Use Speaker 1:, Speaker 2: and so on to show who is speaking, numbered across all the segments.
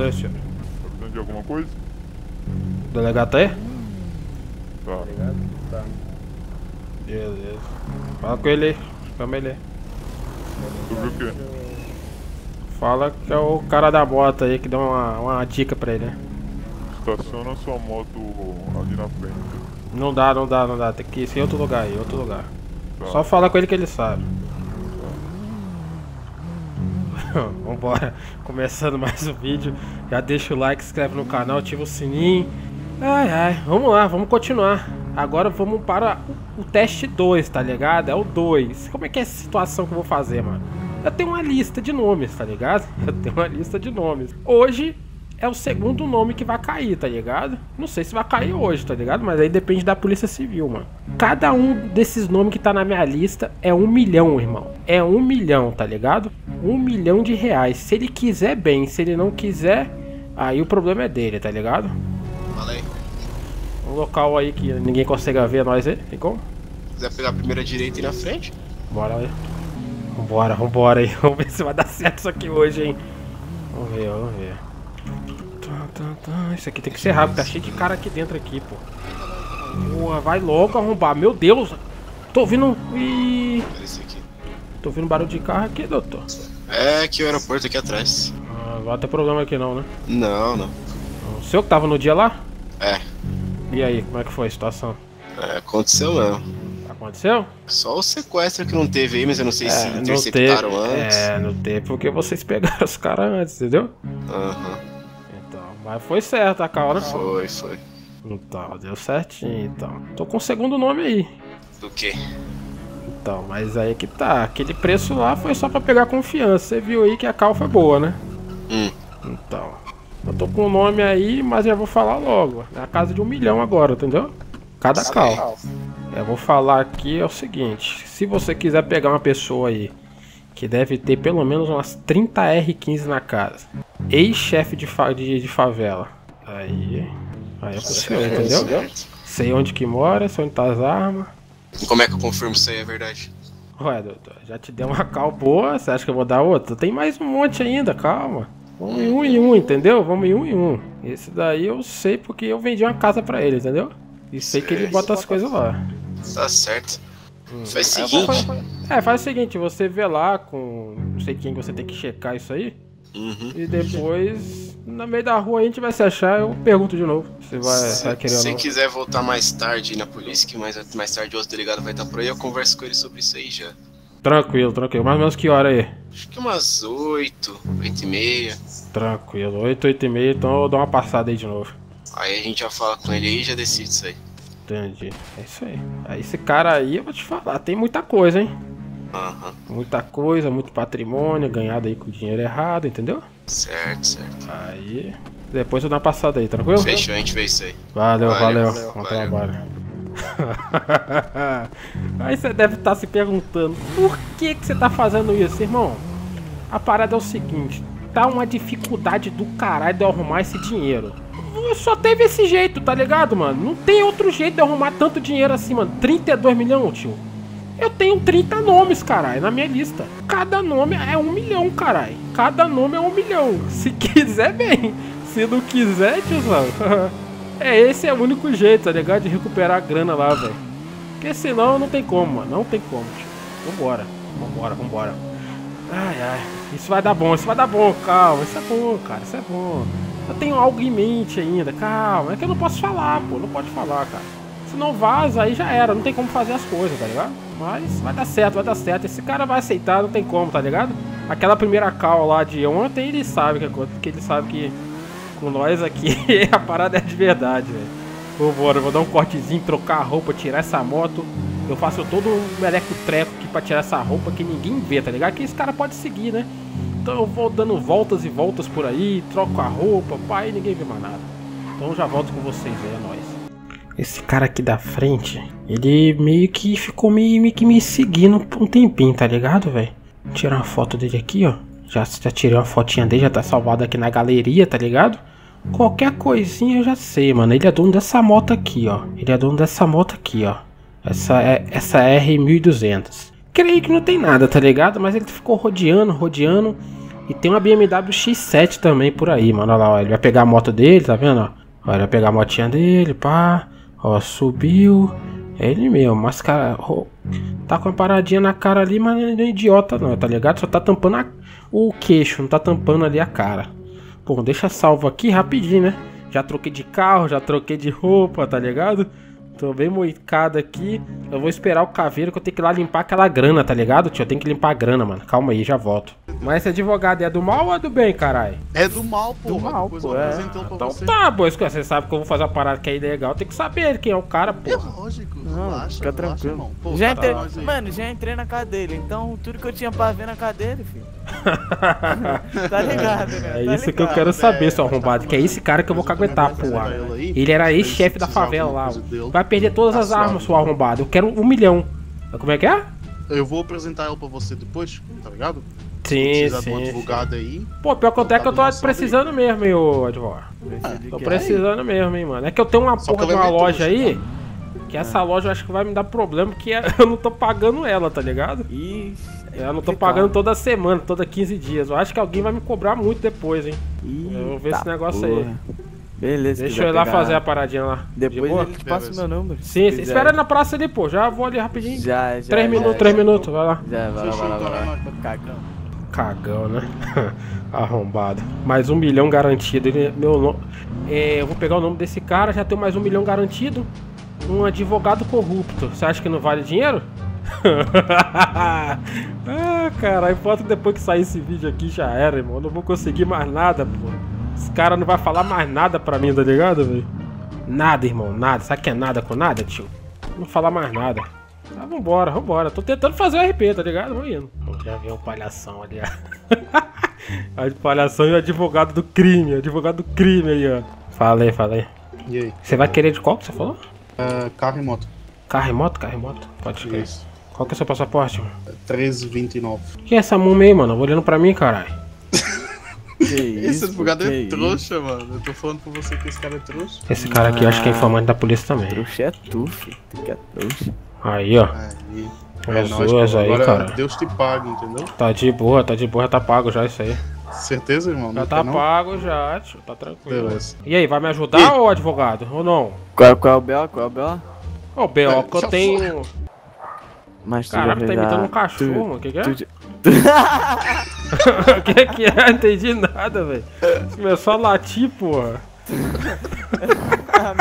Speaker 1: Beleza, senhor.
Speaker 2: Tá precisando de alguma coisa?
Speaker 1: O delegado tá aí?
Speaker 2: Tá.
Speaker 3: Tá.
Speaker 1: Beleza. Fala com ele aí. Chama ele aí.
Speaker 2: Sobre o quê?
Speaker 1: Fala que é o cara da moto aí que deu uma dica pra ele, né?
Speaker 2: Estaciona sua moto ali na frente.
Speaker 1: Não dá. Tem que ir em outro lugar aí, outro lugar.
Speaker 2: Tá.
Speaker 1: Só fala com ele que ele sabe. Vambora. Começando mais um vídeo. Já deixa o like, se inscreve no canal, ativa o sininho. Ai, vamos lá, vamos continuar. Agora vamos para o teste 2, tá ligado? É o 2. Como é que é essa situação que eu vou fazer, mano? Eu tenho uma lista de nomes, tá ligado? Eu tenho uma lista de nomes. Hoje é o segundo nome que vai cair, tá ligado? Não sei se vai cair hoje, tá ligado? Mas aí depende da Polícia Civil, mano. Cada um desses nomes que tá na minha lista é 1 milhão, irmão. É 1 milhão, tá ligado? 1 milhão de reais. Se ele quiser, bem. Se ele não quiser, aí o problema é dele, tá ligado?
Speaker 4: Fala aí.
Speaker 1: Um local aí que ninguém consegue ver nós aí, tem como?
Speaker 4: Se quiser pegar a primeira direita e na frente.
Speaker 1: Bora aí. Vambora aí. Vamos ver se vai dar certo isso aqui hoje, hein? Vamos ver. Isso aqui tem que ser rápido, tá cheio de cara aqui dentro aqui, pô. Boa, vai logo arrombar. Meu Deus! Tô ouvindo
Speaker 4: Esse aqui.
Speaker 1: Tô ouvindo barulho de carro aqui, doutor.
Speaker 4: É aqui o aeroporto aqui atrás.
Speaker 1: Ah, não vai ter problema aqui não, né?
Speaker 4: Não.
Speaker 1: O senhor que tava no dia lá?
Speaker 4: É.
Speaker 1: E aí, como é que foi a situação?
Speaker 4: Aconteceu mesmo.
Speaker 1: Aconteceu?
Speaker 4: Só o sequestro que não teve aí, mas eu não sei se
Speaker 1: não
Speaker 4: interceptaram
Speaker 1: teve,
Speaker 4: antes.
Speaker 1: não teve porque vocês pegaram os caras antes, entendeu?
Speaker 4: Aham.
Speaker 1: Então, mas foi certo a cara.
Speaker 4: Foi.
Speaker 1: Então, deu certinho, então. Tô com o segundo nome aí.
Speaker 4: Do quê?
Speaker 1: Então, mas aí que tá. Aquele preço lá foi só pra pegar confiança. Você viu aí que a cal foi boa, né? Então, eu tô com o nome aí, mas já vou falar logo. É a casa de 1 milhão agora, entendeu? Cada cal. Eu vou falar aqui é o seguinte. Se você quiser pegar uma pessoa aí que deve ter pelo menos umas 30 R15 na casa, ex-chefe de favela, aí é pro senhor, entendeu? Sei onde que mora, sei onde tá as armas.
Speaker 4: E como é que eu confirmo se aí é verdade?
Speaker 1: Ué, doutor, já te dei uma cal boa, você acha que eu vou dar outra? Tem mais um monte ainda, calma. Vamos em um, entendeu? Vamos em um. Esse daí eu sei porque eu vendi uma casa pra ele, entendeu? E sei que ele bota as coisas lá.
Speaker 4: Tá certo. Faz o seguinte.
Speaker 1: Faz o seguinte, você vê lá com não sei quem você tem que checar isso aí. E depois, no meio da rua a gente vai se achar, eu pergunto de novo. Você vai querer ou
Speaker 4: Se
Speaker 1: não.
Speaker 4: quiser voltar mais tarde na polícia, que mais tarde o outro delegado vai estar por aí, eu converso com ele sobre isso aí já.
Speaker 1: Tranquilo. Mais ou menos que hora aí?
Speaker 4: Acho que umas 8h30.
Speaker 1: Tranquilo, 8h30, então eu dou uma passada aí de novo.
Speaker 4: Aí a gente já fala com ele aí e já decide isso aí.
Speaker 1: Entendi, é isso aí. Aí esse cara aí, eu vou te falar, tem muita coisa, hein? Muita coisa, muito patrimônio, ganhado aí com dinheiro errado, entendeu?
Speaker 4: Certo.
Speaker 1: Aí, depois eu dou uma passada aí, tranquilo?
Speaker 4: Fechou, a gente vê isso aí.
Speaker 1: Valeu. Bom trabalho. Aí você deve estar se perguntando, por que você tá fazendo isso, irmão? A parada é o seguinte, tá uma dificuldade do caralho de eu arrumar esse dinheiro. Só teve esse jeito, tá ligado, mano? Não tem outro jeito de arrumar tanto dinheiro assim, mano. 32 milhões, tio. Eu tenho 30 nomes, caralho, na minha lista. Cada nome é 1 milhão, caralho. Cada nome é 1 milhão. Se quiser, bem. Se não quiser, tiozão. Esse é o único jeito, tá ligado? De recuperar a grana lá, velho. Porque senão não tem como, mano. Não tem como, tio. Vambora. Ai. Isso vai dar bom, calma. Isso é bom, cara, isso é bom. Eu tenho algo em mente ainda, calma. É que eu não posso falar, pô. Não pode falar, cara. Se não vaza, aí já era. Não tem como fazer as coisas, tá ligado? Mas vai dar certo. Esse cara vai aceitar, não tem como, tá ligado? Aquela primeira call lá de ontem, ele sabe que ele sabe que com nós aqui a parada é de verdade, velho. Vambora, vou dar um cortezinho, trocar a roupa, tirar essa moto. Eu faço todo um meleco-treco aqui pra tirar essa roupa que ninguém vê, tá ligado? Que esse cara pode seguir, né? Então eu vou dando voltas e voltas por aí, troco a roupa, pai, ninguém vê mais nada. Então eu já volto com vocês aí, é nóis. Esse cara aqui da frente, ele meio que ficou meio que me seguindo por um tempinho, tá ligado, velho? Vou tirar uma foto dele aqui, ó. Já tirei uma fotinha dele, já tá salvado aqui na galeria, tá ligado? Qualquer coisinha eu já sei, mano. Ele é dono dessa moto aqui, ó. Essa R1200. Creio que não tem nada, tá ligado? Mas ele ficou rodeando. E tem uma BMW X7 também por aí, mano. Olha lá, ó. Ele vai pegar a moto dele, tá vendo, ó? Ó, ele vai pegar a motinha dele, pá. Ó, subiu. É ele mesmo, mas cara... Tá com uma paradinha na cara ali, mas não é idiota não, tá ligado? Só tá tampando o queixo, não tá tampando ali a cara. Pô, deixa salvo aqui rapidinho, né? Já troquei de carro, já troquei de roupa, tá ligado? Tô bem moicado aqui. Eu vou esperar o caveiro que eu tenho que ir lá limpar aquela grana, tá ligado, tio? Eu tenho que limpar a grana, mano. Calma aí, já volto. Mas esse advogado é do mal ou é do bem, caralho?
Speaker 3: É do mal, pô.
Speaker 1: Do mal,
Speaker 3: depois
Speaker 1: pô.
Speaker 3: eu apresento ele pra
Speaker 1: Então
Speaker 3: você.
Speaker 1: tá, pô. Você sabe que eu vou fazer uma parada que é ilegal. Tem que saber quem é o cara, pô.
Speaker 3: É lógico.
Speaker 5: Não,
Speaker 3: Relaxa,
Speaker 5: fica
Speaker 3: relaxa,
Speaker 5: tranquilo.
Speaker 3: irmão. Pô,
Speaker 5: Já
Speaker 3: tá
Speaker 5: entrei,
Speaker 3: nós aí.
Speaker 5: mano, já entrei na casa dele, então tudo que eu tinha pra ver na casa dele, filho. Tá ligado, né?
Speaker 1: É
Speaker 5: Tá
Speaker 1: isso que eu
Speaker 5: ligado.
Speaker 1: quero saber, seu arrombado. Que é esse cara que eu vou caguetar, pô. Ele era ex-chefe da favela lá. Vai perder todas as armas, seu arrombado. Eu quero 1 milhão. Como é que é?
Speaker 3: Eu vou apresentar ele pra você depois, tá ligado?
Speaker 1: Sim,
Speaker 3: Precisa de um
Speaker 1: sim.
Speaker 3: advogado aí.
Speaker 1: Pô, pior que até que eu tô precisando mesmo, hein, ô advogado. Tô precisando mesmo, hein, mano. É que eu tenho uma
Speaker 3: Só
Speaker 1: porra
Speaker 3: que
Speaker 1: de
Speaker 3: ela
Speaker 1: uma
Speaker 3: é
Speaker 1: loja
Speaker 3: trouxa,
Speaker 1: aí. Que essa loja eu acho que vai me dar problema, porque eu não tô pagando ela, tá ligado?
Speaker 5: Ih,
Speaker 1: Eu não tô pagando toda semana, toda 15 dias. Eu acho que alguém vai me cobrar muito depois, hein. Eu vou ver esse negócio aí.
Speaker 5: Beleza.
Speaker 1: Deixa eu ir lá fazer a paradinha lá. De
Speaker 5: Depois
Speaker 1: boa?
Speaker 5: ele te passa o meu número.
Speaker 1: Sim,
Speaker 5: se quiser.
Speaker 1: espera na praça ali, pô. Já vou ali rapidinho.
Speaker 5: Já.
Speaker 1: 3 minutos, 3 minutos, vai lá.
Speaker 5: Já, vai lá,
Speaker 3: Fechou,
Speaker 5: vai lá,
Speaker 3: então,
Speaker 5: vai lá.
Speaker 3: é nóis.
Speaker 5: Cagão.
Speaker 1: Cagão, né? Arrombado. Mais 1 milhão garantido. Meu nome. Eu vou pegar o nome desse cara, já tenho mais 1 milhão garantido. Um advogado corrupto. Você acha que não vale dinheiro? Ah, caralho, foto depois que sair esse vídeo aqui já era, irmão. Eu não vou conseguir mais nada, pô. Esse cara não vai falar mais nada pra mim, tá ligado, velho? Nada, irmão, nada. Sabe que é nada com nada, tio? Não falar mais nada. Tá, vambora, vambora. Tô tentando fazer o RP, tá ligado? Vou indo. Já vi um palhação ali, ó. A palhação e o advogado do crime. Advogado do crime aí, ó. Fala aí.
Speaker 3: E aí?
Speaker 1: Você vai querer de qual que você falou?
Speaker 3: Carro e moto.
Speaker 1: Carro e moto? Carro e moto? Pode crer.
Speaker 3: Isso.
Speaker 1: Qual que é o seu passaporte, mano?
Speaker 3: 1329.
Speaker 1: Quem é essa múmia aí, mano? Olhando pra mim, caralho.
Speaker 5: Que
Speaker 3: Esse
Speaker 5: isso,
Speaker 3: advogado
Speaker 5: que
Speaker 3: é
Speaker 5: isso?
Speaker 3: trouxa, mano. Eu tô falando pra você que esse cara é trouxa.
Speaker 1: Esse cara aqui eu acho que é informante da polícia também.
Speaker 5: Trouxa é tu, filho. Tu que é trouxa.
Speaker 1: Aí, ó.
Speaker 3: Aí.
Speaker 1: É
Speaker 3: nóis,
Speaker 1: suas
Speaker 3: pô.
Speaker 1: aí,
Speaker 3: Agora
Speaker 1: cara.
Speaker 3: Deus te pague, entendeu?
Speaker 1: Tá de boa, já tá pago já isso aí.
Speaker 3: Certeza, irmão?
Speaker 1: Já
Speaker 3: Não
Speaker 1: tá
Speaker 3: quer, não?
Speaker 1: pago já, tio. Tá tranquilo.
Speaker 3: Beleza.
Speaker 1: E aí, vai me ajudar, ô advogado? Ou não?
Speaker 5: Qual é o B.O.? Qual é o B.O.?
Speaker 1: Ô, B.O., que eu
Speaker 3: já
Speaker 1: tenho...
Speaker 5: Mas tu
Speaker 1: Caraca,
Speaker 5: já
Speaker 1: tá
Speaker 5: já-
Speaker 1: imitando um cachorro,
Speaker 5: tu-
Speaker 1: mano. O que é?
Speaker 5: tu já-
Speaker 1: O que é? Não entendi nada, velho. Começou a latir, porra.
Speaker 5: Ah,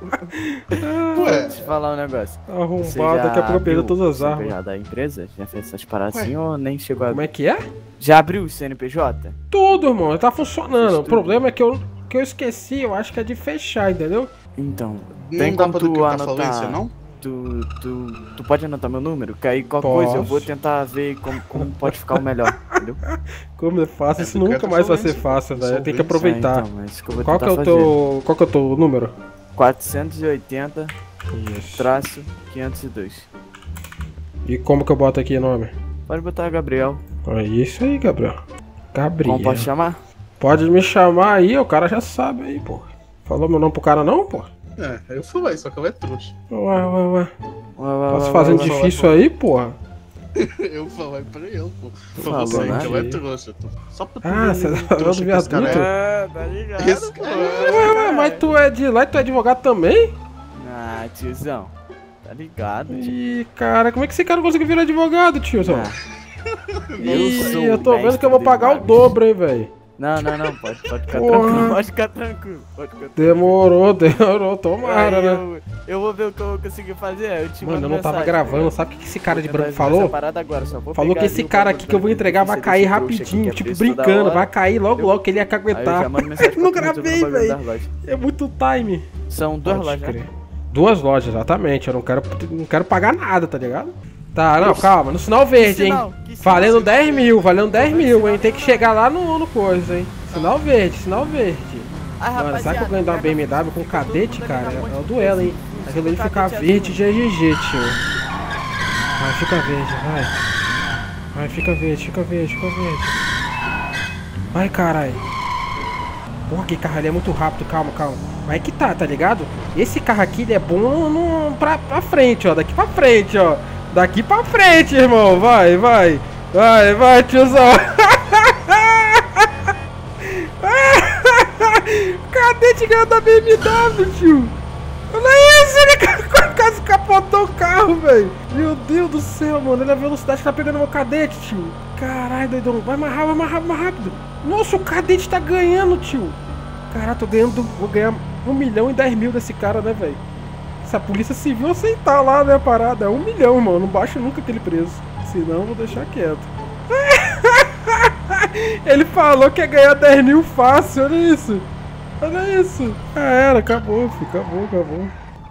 Speaker 5: não.
Speaker 3: Ué,
Speaker 5: Deixa eu falar um negócio. Você
Speaker 1: Arrombado,
Speaker 5: já
Speaker 1: daqui a pouco eu perdi
Speaker 5: abriu
Speaker 1: todas as
Speaker 5: o
Speaker 1: armas.
Speaker 5: CNPJ da empresa? Já fez essas paradas
Speaker 3: Ué.
Speaker 5: assim ou nem chegou a...
Speaker 1: Como é que é?
Speaker 5: Já abriu o CNPJ?
Speaker 1: Tudo, irmão. Tá funcionando. O
Speaker 5: tudo.
Speaker 1: problema é que eu esqueci. Eu acho que é de fechar, entendeu?
Speaker 5: Então,
Speaker 3: não
Speaker 5: tem
Speaker 3: dá
Speaker 5: como
Speaker 3: pra
Speaker 5: tu
Speaker 3: decretar
Speaker 5: anotar...
Speaker 3: falência, não?
Speaker 5: Tu pode anotar meu número? Que aí qualquer
Speaker 1: Posso.
Speaker 5: coisa eu vou tentar ver como pode ficar o melhor, entendeu?
Speaker 1: Como é fácil,
Speaker 3: É,
Speaker 1: isso nunca
Speaker 3: decreta
Speaker 1: mais vai ser
Speaker 3: falência,
Speaker 1: fácil,
Speaker 3: pô.
Speaker 1: velho. Tem que
Speaker 3: Insolvência.
Speaker 1: aproveitar.
Speaker 5: Então, mas isso que eu vou
Speaker 1: Qual que é
Speaker 5: tentar
Speaker 1: o
Speaker 5: fazer.
Speaker 1: teu. Qual que é o teu número?
Speaker 5: 480
Speaker 1: Isso.
Speaker 5: traço 502.
Speaker 1: E como que eu boto aqui o nome?
Speaker 5: Pode botar Gabriel.
Speaker 1: É isso aí, Gabriel. Gabriel.
Speaker 5: Como pode chamar?
Speaker 1: Pode me chamar aí, o cara já sabe aí, pô. Falou meu nome pro cara não, pô?
Speaker 3: É, eu falei, só que ela é trouxa.
Speaker 1: Ué. Posso
Speaker 5: Vai,
Speaker 1: fazendo
Speaker 5: vai, vai.
Speaker 1: difícil aí, porra?
Speaker 3: Eu falei pra ele, pô. Pra
Speaker 5: Falou,
Speaker 3: você
Speaker 5: né?
Speaker 3: que ela é trouxa. Só pra tu
Speaker 1: Ah,
Speaker 3: ver
Speaker 1: você
Speaker 3: o
Speaker 1: tá falando
Speaker 3: trouxa
Speaker 1: do
Speaker 3: que esse cara
Speaker 1: viaduto?
Speaker 3: é.
Speaker 5: Tá ligado,
Speaker 3: Esse
Speaker 5: pô.
Speaker 3: cara
Speaker 1: Ué, mas tu é de lá e tu é advogado também?
Speaker 5: Ah, tiozão. Tá ligado, tio.
Speaker 1: Ih, cara, como é que esse cara conseguiu virar advogado, tiozão?
Speaker 5: Eu
Speaker 1: Eu tô vendo que eu vou pagar o dobro, hein, velho.
Speaker 5: Não, pode ficar
Speaker 1: Porra.
Speaker 5: tranquilo, pode ficar tranquilo.
Speaker 1: Demorou, tomara,
Speaker 5: Aí
Speaker 1: né?
Speaker 5: eu vou ver o que eu vou conseguir fazer, eu te
Speaker 1: Mano,
Speaker 5: mando
Speaker 1: eu não tava
Speaker 5: mensagem,
Speaker 1: gravando,
Speaker 5: né?
Speaker 1: sabe o que esse cara de
Speaker 5: Vou
Speaker 1: branco
Speaker 5: tentar fazer
Speaker 1: falou?
Speaker 5: essa parada agora, só vou
Speaker 1: Falou
Speaker 5: pegar
Speaker 1: que
Speaker 5: ali
Speaker 1: esse
Speaker 5: o
Speaker 1: cara
Speaker 5: bagulho
Speaker 1: aqui que eu vou
Speaker 5: pra
Speaker 1: entregar vai
Speaker 5: você
Speaker 1: cair
Speaker 5: desse trouxa aqui,
Speaker 1: rapidinho,
Speaker 5: que é
Speaker 1: tipo
Speaker 5: preço toda
Speaker 1: brincando,
Speaker 5: hora.
Speaker 1: vai cair logo que ele ia
Speaker 5: Aí eu
Speaker 1: caguetar.
Speaker 5: já mando mensagem
Speaker 1: Não
Speaker 5: pra tu no
Speaker 1: gravei,
Speaker 5: bagulho
Speaker 1: velho.
Speaker 5: das lojas.
Speaker 1: É muito time.
Speaker 5: São duas
Speaker 1: Pode
Speaker 5: lojas,
Speaker 1: crer.
Speaker 5: né?
Speaker 1: 2 lojas, exatamente. Eu não quero pagar nada, tá ligado? Tá, não, calma, no sinal verde, hein?
Speaker 5: Que sinal?
Speaker 1: Valendo 10 mil, hein? Tem que chegar lá no coisa, hein? Sinal verde.
Speaker 5: Ai,
Speaker 1: Mano, será que eu ganho de uma
Speaker 5: pega-
Speaker 1: BMW com cadete, cara? É o duelo, hein? Aquilo ali
Speaker 5: Cadete
Speaker 1: ficar
Speaker 5: azul.
Speaker 1: verde já é GG, tio. Vai, fica verde, vai. Vai, fica verde. Vai, caralho. Porra, que carro ali é muito rápido, calma. Vai que tá ligado? Esse carro aqui, ele é bom pra frente, ó. Daqui pra frente, ó. Daqui pra frente, irmão. Vai, tiozão. cadete ganhou da BMW, tio. Olha isso, ele quase capotou o carro, velho. Meu Deus do céu, mano. Olha a velocidade que tá pegando meu cadete, tio. Caralho, doidão. Vai mais rápido, mais rápido. Nossa, o cadete tá ganhando, tio. Caralho, tô ganhando. Vou ganhar 1 milhão e 10 mil desse cara, né, velho? Se a polícia civil aceitar lá, né, a parada. É 1 milhão, mano. Não baixa nunca aquele preço. Senão eu vou deixar quieto. Ele falou que ia ganhar 10 mil fácil, olha isso. Olha isso. Ah, era, acabou, filho. Acabou.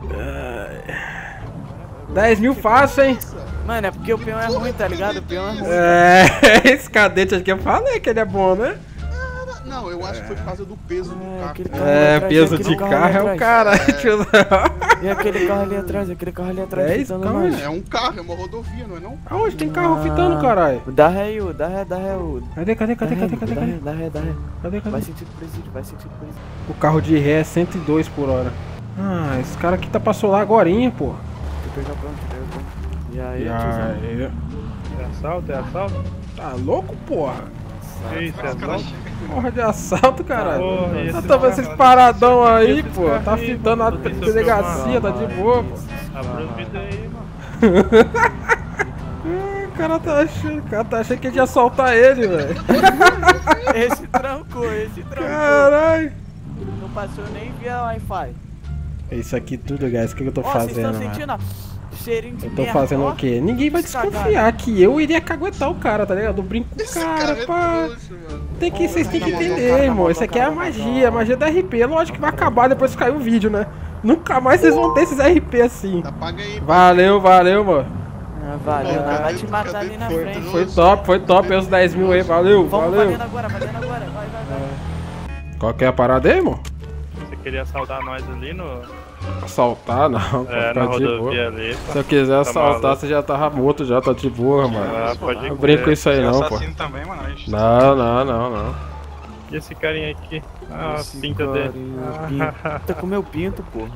Speaker 1: 10 mil fácil, hein?
Speaker 5: Mano, é porque o peão é ruim, tá ligado? O peão é ruim.
Speaker 1: Esse cadete aqui eu falei que ele é bom, né?
Speaker 3: Não, eu acho que foi por causa do peso do carro.
Speaker 5: Aquele carro ali atrás,
Speaker 1: Peso
Speaker 5: aquele
Speaker 1: de carro é o caralho, tiozão.
Speaker 5: E aquele carro ali atrás,
Speaker 1: É isso,
Speaker 5: fitando
Speaker 1: calma
Speaker 5: nós.
Speaker 1: aí.
Speaker 3: É um carro, é uma rodovia, não é não?
Speaker 1: Aonde tem carro fitando, caralho?
Speaker 5: Dá ré, U.
Speaker 1: Cadê?
Speaker 5: Dá ré.
Speaker 1: Cadê?
Speaker 5: Vai sentido presídio.
Speaker 1: O carro de ré é 102 por hora. Ah, esse cara aqui passou lá agorinha, pô.
Speaker 5: Tem que pegar pronto. E aí,
Speaker 1: E
Speaker 5: tiozão?
Speaker 1: aí?
Speaker 6: É assalto?
Speaker 1: Tá louco, porra?
Speaker 6: Que isso, é assalto?
Speaker 1: Porra de assalto, caralho.
Speaker 6: Porra, e
Speaker 1: Tá
Speaker 6: esse
Speaker 1: tomando esses paradão aí,
Speaker 6: esse
Speaker 1: pô.
Speaker 6: carro
Speaker 1: Tá
Speaker 6: aí,
Speaker 1: fitando a
Speaker 6: mano, tem
Speaker 1: delegacia, tá de boa, pô.
Speaker 6: Aproveita aí, mano.
Speaker 1: O cara tá achando que a gente ia soltar ele, velho.
Speaker 5: Esse trancou.
Speaker 1: Caralho.
Speaker 5: Não passou nem via Wi-Fi.
Speaker 1: Isso aqui tudo, guys, o que eu tô
Speaker 5: Ó, vocês
Speaker 1: fazendo,
Speaker 5: estão
Speaker 1: mano?
Speaker 5: sentindo ó, cheirinho de
Speaker 1: Eu tô
Speaker 5: merda,
Speaker 1: fazendo
Speaker 5: ó.
Speaker 1: o quê? Ninguém vai desconfiar que eu iria caguetar o cara, tá ligado? Eu brinco com o cara, pá. Tem que, vocês têm que entender, irmão. Isso aqui é a magia da RP. Lógico que vai acabar depois que cair o vídeo, né? Nunca mais vocês vão ter esses RP assim.
Speaker 3: Apaga aí.
Speaker 1: Valeu, mano.
Speaker 5: Ah, valeu,
Speaker 3: Pô,
Speaker 5: nós vai
Speaker 3: cadê-
Speaker 5: te matar
Speaker 3: cadê
Speaker 5: ali na
Speaker 3: foi?
Speaker 5: frente.
Speaker 1: Foi top, os 10 mil aí, valeu.
Speaker 5: Vamos valendo agora, Vai.
Speaker 1: Qual que é a parada aí, irmão?
Speaker 6: Você queria assaltar nós ali no...
Speaker 1: Assaltar, não.
Speaker 6: É,
Speaker 1: tá
Speaker 6: na
Speaker 1: de boa.
Speaker 6: rodovia ali.
Speaker 1: Se eu quiser
Speaker 6: Tá
Speaker 1: assaltar,
Speaker 6: maluco.
Speaker 1: você já tava morto, já tá de boa, mano.
Speaker 6: Ah, pode
Speaker 1: Não brinco com isso aí, não, pô.
Speaker 7: assassino também, mano.
Speaker 1: Não.
Speaker 6: E esse carinha aqui? Ah, a pinta dele.
Speaker 5: Tá com meu pinto, porra.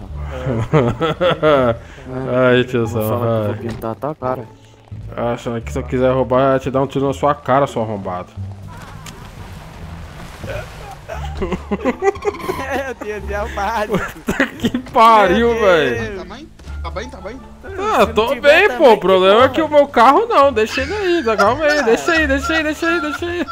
Speaker 1: Aí,
Speaker 5: Vou
Speaker 1: tiozão,
Speaker 5: falar que eu
Speaker 1: vai.
Speaker 5: vou pintar tua cara.
Speaker 1: Achando que se eu quiser roubar, eu te dar um tiro na sua cara, seu arrombado.
Speaker 5: Meu Deus, é o básico.
Speaker 1: Que pariu, velho.
Speaker 3: Tá bem?
Speaker 1: Ah,
Speaker 5: Se
Speaker 1: tô
Speaker 5: não tiver
Speaker 1: bem,
Speaker 5: também,
Speaker 1: pô. O
Speaker 5: que
Speaker 1: problema é
Speaker 5: porra.
Speaker 1: que o meu carro não. Deixa ele aí, tá? Calma aí. Deixa aí.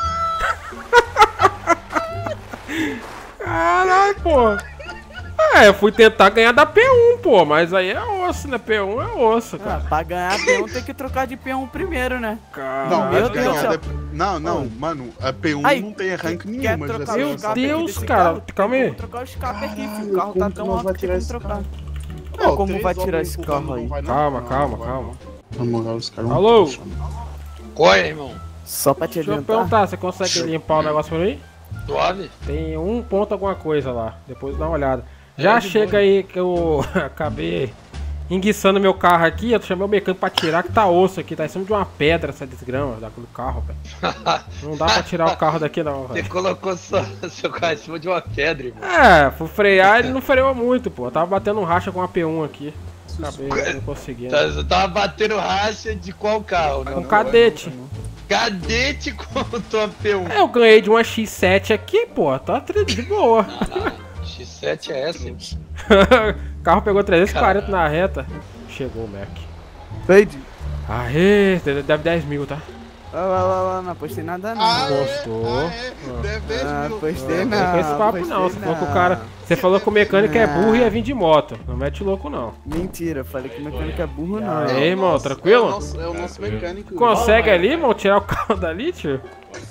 Speaker 1: Caralho, pô. Eu fui tentar ganhar da P1, pô. Mas aí é osso, né? P1 é osso,
Speaker 5: Ah,
Speaker 1: cara.
Speaker 5: pra ganhar P1 tem que trocar de P1 primeiro, né?
Speaker 3: Não,
Speaker 5: Meu
Speaker 3: mas
Speaker 5: Deus do céu.
Speaker 3: não, mano, a P1
Speaker 5: Aí,
Speaker 3: não tem rank
Speaker 5: quer
Speaker 3: nenhuma.
Speaker 5: trocar
Speaker 3: já
Speaker 5: o
Speaker 3: sei.
Speaker 1: Meu
Speaker 5: escape
Speaker 1: Deus,
Speaker 5: aqui desse
Speaker 1: cara,
Speaker 5: carro?
Speaker 1: calma aí.
Speaker 5: Tem como trocar o escape aqui, filho. O carro tá tão alto que tem como trocar.
Speaker 3: Ó,
Speaker 5: Como
Speaker 3: três
Speaker 5: vai tirar
Speaker 3: homens
Speaker 5: esse
Speaker 3: empurrando,
Speaker 5: carro aí?
Speaker 3: não vai não?
Speaker 1: Calma.
Speaker 3: Não vai. Na moral, os caras não
Speaker 1: Alô?
Speaker 3: puxam.
Speaker 7: Oi, irmão.
Speaker 5: Só pra te
Speaker 1: Deixa eu
Speaker 5: adiantar.
Speaker 1: perguntar, você consegue limpar o negócio pra mim?
Speaker 7: Suave?
Speaker 1: Tem um ponto alguma coisa lá. Depois dá uma olhada. Já chega aí que eu acabei enguiçando meu carro aqui. Eu chamei o mecânico pra tirar que tá osso aqui. Tá em cima de uma pedra essa desgrama daquele carro, velho. Não dá pra tirar o carro daqui não,
Speaker 7: Você
Speaker 1: velho.
Speaker 7: colocou seu carro em cima de uma pedra, irmão.
Speaker 1: Fui frear ele não freou muito, pô. Eu tava batendo um racha com a P1 aqui. Acabei não conseguindo.
Speaker 7: Você tava batendo racha de qual carro, né?
Speaker 1: Com cadete.
Speaker 7: Cadete com tua P1.
Speaker 1: Eu ganhei de uma X7 aqui, pô. Tá de boa.
Speaker 7: X7 é essa?
Speaker 1: O carro pegou 340 na reta. Chegou o Mac.
Speaker 5: Fade.
Speaker 1: Aê, deve 10 mil, tá?
Speaker 5: Não postei nada não.
Speaker 1: Gostou.
Speaker 3: Deve 10 mil.
Speaker 5: Postei
Speaker 1: Não tem esse papo não, você falou que o cara. Você falou que o mecânico é burro e ia vir de moto. Não mete louco não.
Speaker 5: Mentira, falei que o mecânico é burro não.
Speaker 1: E aí, irmão, tranquilo?
Speaker 3: É o nosso mecânico.
Speaker 1: Consegue ali, irmão, tirar o carro dali, tio?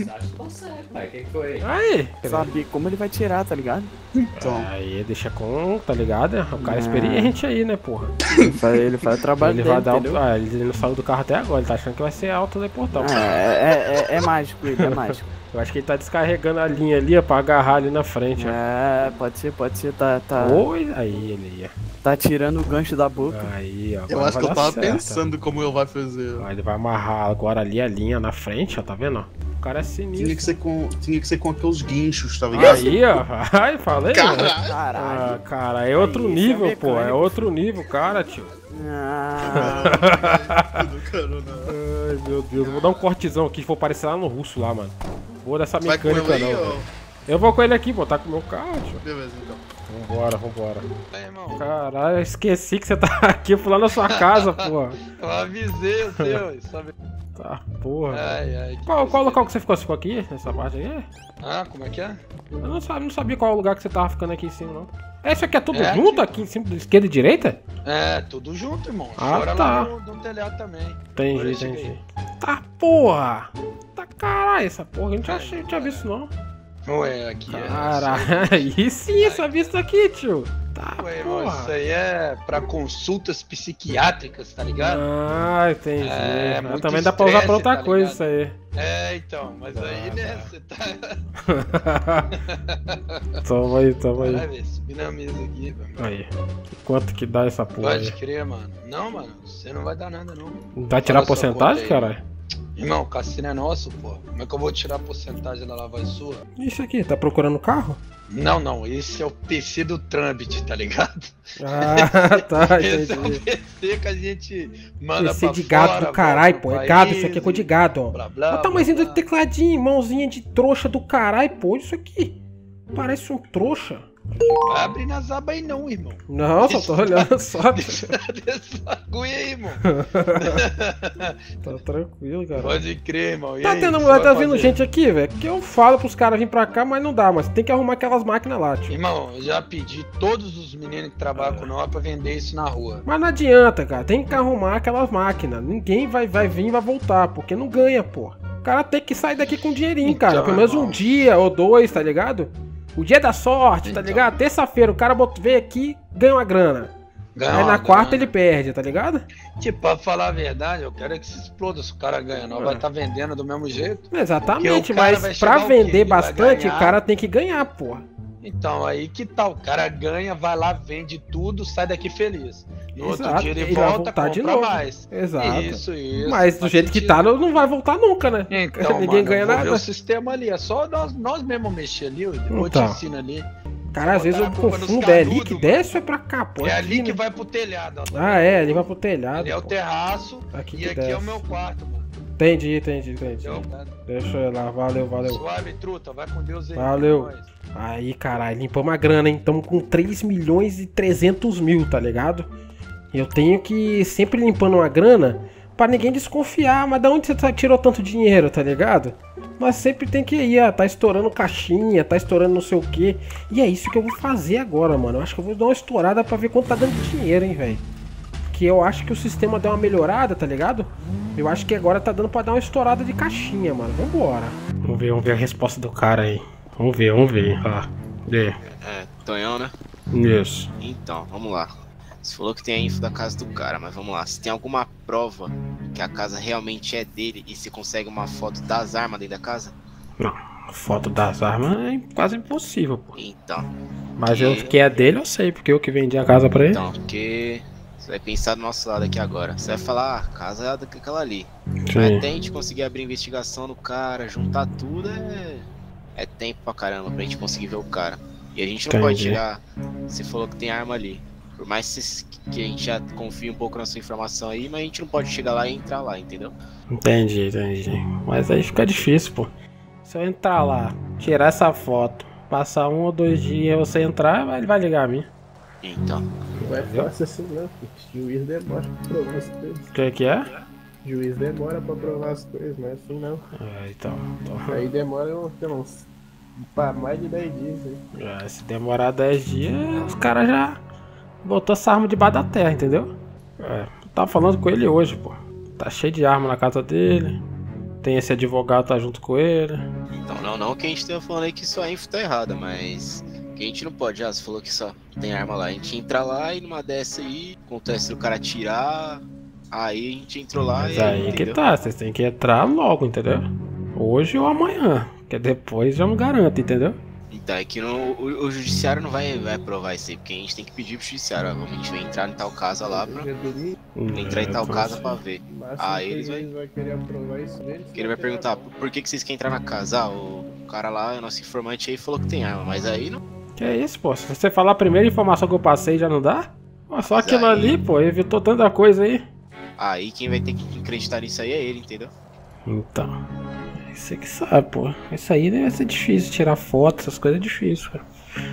Speaker 1: Aí.
Speaker 5: Sabe como ele vai tirar, tá ligado?
Speaker 3: Então,
Speaker 1: Aí deixa com, tá ligado? O cara é experiente aí, né, porra?
Speaker 5: Ele faz o trabalho
Speaker 1: Ele
Speaker 5: dele,
Speaker 1: vai dar o.
Speaker 5: entendeu?
Speaker 1: Ele não saiu do carro até agora, ele tá achando que vai ser alto no portão.
Speaker 5: É mágico ele, é mágico.
Speaker 1: Eu acho que ele tá descarregando a linha ali, ó, pra agarrar ali na frente, ó.
Speaker 5: Pode ser, tá
Speaker 1: Oi, aí ele ia.
Speaker 5: tá tirando o gancho da boca.
Speaker 1: Aí, ó.
Speaker 3: eu
Speaker 1: agora
Speaker 3: acho que
Speaker 1: vai
Speaker 3: eu
Speaker 1: dar
Speaker 3: tava
Speaker 1: certo.
Speaker 3: pensando como ele vai fazer.
Speaker 1: Ó, ele vai amarrar agora ali a linha na frente, ó, tá vendo? Ó? O cara é sinistro.
Speaker 3: Tinha que ser com aqueles guinchos, tá ligado?
Speaker 1: Aí, ó. Ai, falei, ó.
Speaker 3: Caralho.
Speaker 5: Caralho.
Speaker 1: Ah, cara, é outro
Speaker 5: Aí, esse
Speaker 1: nível,
Speaker 5: é
Speaker 1: pô. É
Speaker 5: mecânico.
Speaker 1: outro nível, cara, tio.
Speaker 5: Ah,
Speaker 1: Ai, meu Deus. Eu vou dar um cortezão aqui, se for parecer lá no russo lá, mano. Vou dessa
Speaker 3: Vai com ele
Speaker 1: mecânica
Speaker 3: aí,
Speaker 1: não,
Speaker 3: ó.
Speaker 1: velho. Eu vou com ele aqui, pô. Tá com o meu carro, tio.
Speaker 3: Beleza, então.
Speaker 1: vambora.
Speaker 7: Aí, irmão.
Speaker 1: Caralho, eu esqueci que você tá aqui, eu fui lá na sua casa, porra.
Speaker 7: Eu avisei o seu, sabe?
Speaker 1: Tá, porra.
Speaker 7: Ai,
Speaker 1: Qual local que você ficou? Você ficou aqui? Nessa parte aí?
Speaker 7: Ah, como é que é?
Speaker 1: Eu não sabia qual lugar que você tava ficando aqui em cima, não. Isso aqui é tudo
Speaker 7: É
Speaker 1: junto aqui em cima, esquerda e direita?
Speaker 7: É, tudo junto, irmão.
Speaker 1: Ah,
Speaker 7: Fora
Speaker 1: tá.
Speaker 7: lá no telhado também.
Speaker 1: Entendi. Tá, porra. Tá, caralho, essa porra, eu não tinha visto isso, não.
Speaker 7: Ué, aqui
Speaker 1: Caralho, aí sim, essa vista aqui, tio. Tá,
Speaker 7: Ué, irmão, isso
Speaker 1: porra.
Speaker 7: aí é pra consultas psiquiátricas, tá ligado?
Speaker 1: Ah, entendi.
Speaker 7: É,
Speaker 1: Mas
Speaker 7: muito
Speaker 1: também dá pra usar pra outra
Speaker 7: estresse, tá
Speaker 1: coisa
Speaker 7: ligado?
Speaker 1: isso aí.
Speaker 7: É, então, mas aí, né, você tá...
Speaker 1: Toma aí.
Speaker 7: Vai ver, subir na mesa aqui, velho.
Speaker 1: Aí. Quanto que dá essa porra
Speaker 7: Pode
Speaker 1: aí?
Speaker 7: crer, mano. Não, mano, você não vai dar nada, não.
Speaker 1: Vai tirar
Speaker 7: Fala sua
Speaker 1: porcentagem,
Speaker 7: conta aí.
Speaker 1: caralho?
Speaker 7: Irmão, o cassino é nosso, pô. Como é que eu vou tirar a porcentagem da lavagem sua?
Speaker 1: Isso aqui, tá procurando carro?
Speaker 7: Não, esse é o PC do Trambit, tá ligado?
Speaker 1: Ah, tá,
Speaker 7: Esse é o
Speaker 1: entendi.
Speaker 7: PC que a gente manda
Speaker 1: Esse
Speaker 7: pra
Speaker 1: de gado
Speaker 7: fora,
Speaker 1: do caralho, pô.
Speaker 7: volta
Speaker 1: É
Speaker 7: pro
Speaker 1: gado,
Speaker 7: país,
Speaker 1: isso aqui é coisa de gado, ó.
Speaker 7: blá, blá,
Speaker 1: Olha o tamanhozinho
Speaker 7: blá,
Speaker 1: do tecladinho, mãozinha de trouxa do caralho, pô. Isso aqui parece um trouxa.
Speaker 7: Vai abrir nas abas aí não, irmão.
Speaker 1: Não, só tô olhando só.
Speaker 7: Deixa essa agulha aí, irmão.
Speaker 1: Tá tranquilo, cara.
Speaker 7: Pode crer, irmão. E
Speaker 1: Tá
Speaker 7: aí,
Speaker 1: tendo
Speaker 7: o que
Speaker 1: mulher,
Speaker 7: você
Speaker 1: tá
Speaker 7: vai
Speaker 1: vindo
Speaker 7: fazer?
Speaker 1: gente aqui, velho. Que eu falo pros caras virem pra cá, mas não dá. Mas tem que arrumar aquelas máquinas lá, tio.
Speaker 7: Irmão, eu já pedi todos os meninos que trabalham com nós pra vender isso na rua.
Speaker 1: Mas não adianta, cara. Tem que arrumar aquelas máquinas. Ninguém vai vir e vai voltar, porque não ganha, pô. O cara tem que sair daqui com dinheirinho,
Speaker 7: Então,
Speaker 1: cara. Pelo menos um
Speaker 7: irmão.
Speaker 1: dia ou dois, tá ligado? O dia da sorte, tá
Speaker 7: Então.
Speaker 1: ligado? Terça-feira o cara veio aqui, ganha uma grana.
Speaker 7: Ganha
Speaker 1: Aí
Speaker 7: uma
Speaker 1: na quarta
Speaker 7: grana.
Speaker 1: ele perde, tá ligado?
Speaker 7: Tipo, pra falar a verdade, eu quero é que se exploda. Se o cara ganha, nós vai estar vendendo do mesmo jeito.
Speaker 1: Exatamente,
Speaker 7: Porque o cara vai
Speaker 1: mas pra
Speaker 7: chegar o quê?
Speaker 1: vender
Speaker 7: Ele vai
Speaker 1: bastante,
Speaker 7: ganhar.
Speaker 1: o cara tem que ganhar, porra.
Speaker 7: Então, aí que tal? O cara ganha, vai lá, vende tudo, sai daqui feliz. No outro
Speaker 1: Exato,
Speaker 7: dia ele
Speaker 1: ele vai
Speaker 7: volta,
Speaker 1: voltar de
Speaker 7: compra
Speaker 1: novo.
Speaker 7: mais.
Speaker 1: Exato.
Speaker 7: Isso.
Speaker 1: Mas do
Speaker 7: faz
Speaker 1: jeito que
Speaker 7: sentido.
Speaker 1: tá, não vai voltar nunca, né?
Speaker 7: Então,
Speaker 1: Ninguém
Speaker 7: mano,
Speaker 1: ganha
Speaker 7: eu vou ver
Speaker 1: nada.
Speaker 7: o sistema ali. É só nós mesmos mexer ali, eu te
Speaker 1: Então.
Speaker 7: ensino ali.
Speaker 1: Cara, às vezes eu
Speaker 7: botar a culpa nos
Speaker 1: confundo, é ali
Speaker 7: canudos,
Speaker 1: que
Speaker 7: mano.
Speaker 1: desce ou é pra cá, pô?
Speaker 7: É
Speaker 1: Aqui,
Speaker 7: ali que
Speaker 1: né?
Speaker 7: vai pro telhado, ó.
Speaker 1: Ah, é, ali vai pro telhado.
Speaker 7: Ali é o
Speaker 1: pô.
Speaker 7: terraço
Speaker 1: Aqui
Speaker 7: e
Speaker 1: que
Speaker 7: aqui
Speaker 1: desce.
Speaker 7: é o meu quarto, mano.
Speaker 1: Entendi.
Speaker 7: Entendeu?
Speaker 1: Deixa eu ir lá, valeu.
Speaker 7: Suave, truta, vai com Deus aí.
Speaker 1: Valeu.
Speaker 7: é nóis.
Speaker 1: Aí, caralho, limpamos a grana, hein? Tamo com 3.300.000, tá ligado? Eu tenho que ir sempre limpando uma grana pra ninguém desconfiar. Mas da onde você tirou tanto dinheiro, tá ligado? Mas sempre tem que ir, tá estourando caixinha, tá estourando não sei o que. E é isso que eu vou fazer agora, mano. Eu acho que eu vou dar uma estourada pra ver quanto tá dando de dinheiro, hein, velho. Que eu acho que o sistema deu uma melhorada, tá ligado? Eu acho que agora tá dando pra dar uma estourada de caixinha, mano. Vambora. Vamos ver a resposta do cara aí. Vamos ver. Ó, vê.
Speaker 4: Tonhão, né?
Speaker 1: Isso.
Speaker 4: Então, vamos lá. Você falou que tem a info da casa do cara, mas vamos lá. Se tem alguma prova que a casa realmente é dele e se consegue uma foto das armas dentro da casa?
Speaker 1: Não, foto das armas é quase impossível, pô.
Speaker 4: Então.
Speaker 1: Mas eu que é dele eu sei, porque eu que vendi a casa pra ele.
Speaker 4: Então, porque você vai pensar do nosso lado aqui agora. Você vai falar, a casa é daquela ali. Mas
Speaker 1: Sim.
Speaker 4: até a gente conseguir abrir investigação no cara, juntar tudo, é tempo pra caramba pra gente conseguir ver o cara. E a gente não pode
Speaker 1: Entendi.
Speaker 4: tirar. Você falou que tem arma ali. Por mais que a gente já confie um pouco na sua informação aí, mas a gente não pode chegar lá e entrar lá, entendeu?
Speaker 1: Entendi. Mas aí fica difícil, pô. Se eu entrar lá, tirar essa foto, passar 1 ou 2 dias e você entrar, ele vai ligar a mim.
Speaker 4: Então.
Speaker 8: Não é fácil assim não, filho. Juiz demora pra provar as coisas.
Speaker 1: O que é?
Speaker 8: Juiz demora pra provar as coisas, não é assim não.
Speaker 1: Então.
Speaker 8: Aí demora uns pra mais de 10 dias aí.
Speaker 1: Se demorar 10 dias, os caras já botou essa arma debaixo da terra, entendeu? Eu tava falando com ele hoje, pô. Tá cheio de arma na casa dele. Tem esse advogado tá junto com ele.
Speaker 4: Então, não que a gente tenha falando aí que sua info tá errada, mas que a gente não pode, você falou que só tem arma lá. A gente entra lá e numa dessa aí, acontece do cara atirar, aí a gente entrou lá
Speaker 1: Mas
Speaker 4: e
Speaker 1: aí que tá, vocês têm que entrar logo, entendeu? Hoje ou amanhã, que depois já não garanto, entendeu?
Speaker 4: Então, é que o judiciário não vai aprovar isso aí, porque a gente tem que pedir pro judiciário, ó, a gente vai entrar em tal casa lá pra entrar em tal casa pra ver. Aí eles
Speaker 8: vai querer aprovar isso deles.
Speaker 4: Porque ele vai perguntar, por que vocês querem entrar na casa? Ah, o cara lá, o nosso informante aí falou que tem arma, mas aí não.
Speaker 1: Que é isso, pô? Se você falar a primeira informação que eu passei já não dá? Pô, só
Speaker 4: Mas
Speaker 1: aquilo
Speaker 4: aí-
Speaker 1: ali, pô, evitou tanta coisa aí.
Speaker 4: Aí quem vai ter que acreditar nisso aí é ele, entendeu?
Speaker 1: Então, você que sabe, pô. Isso aí deve ser difícil, tirar foto, essas coisas é difícil, cara.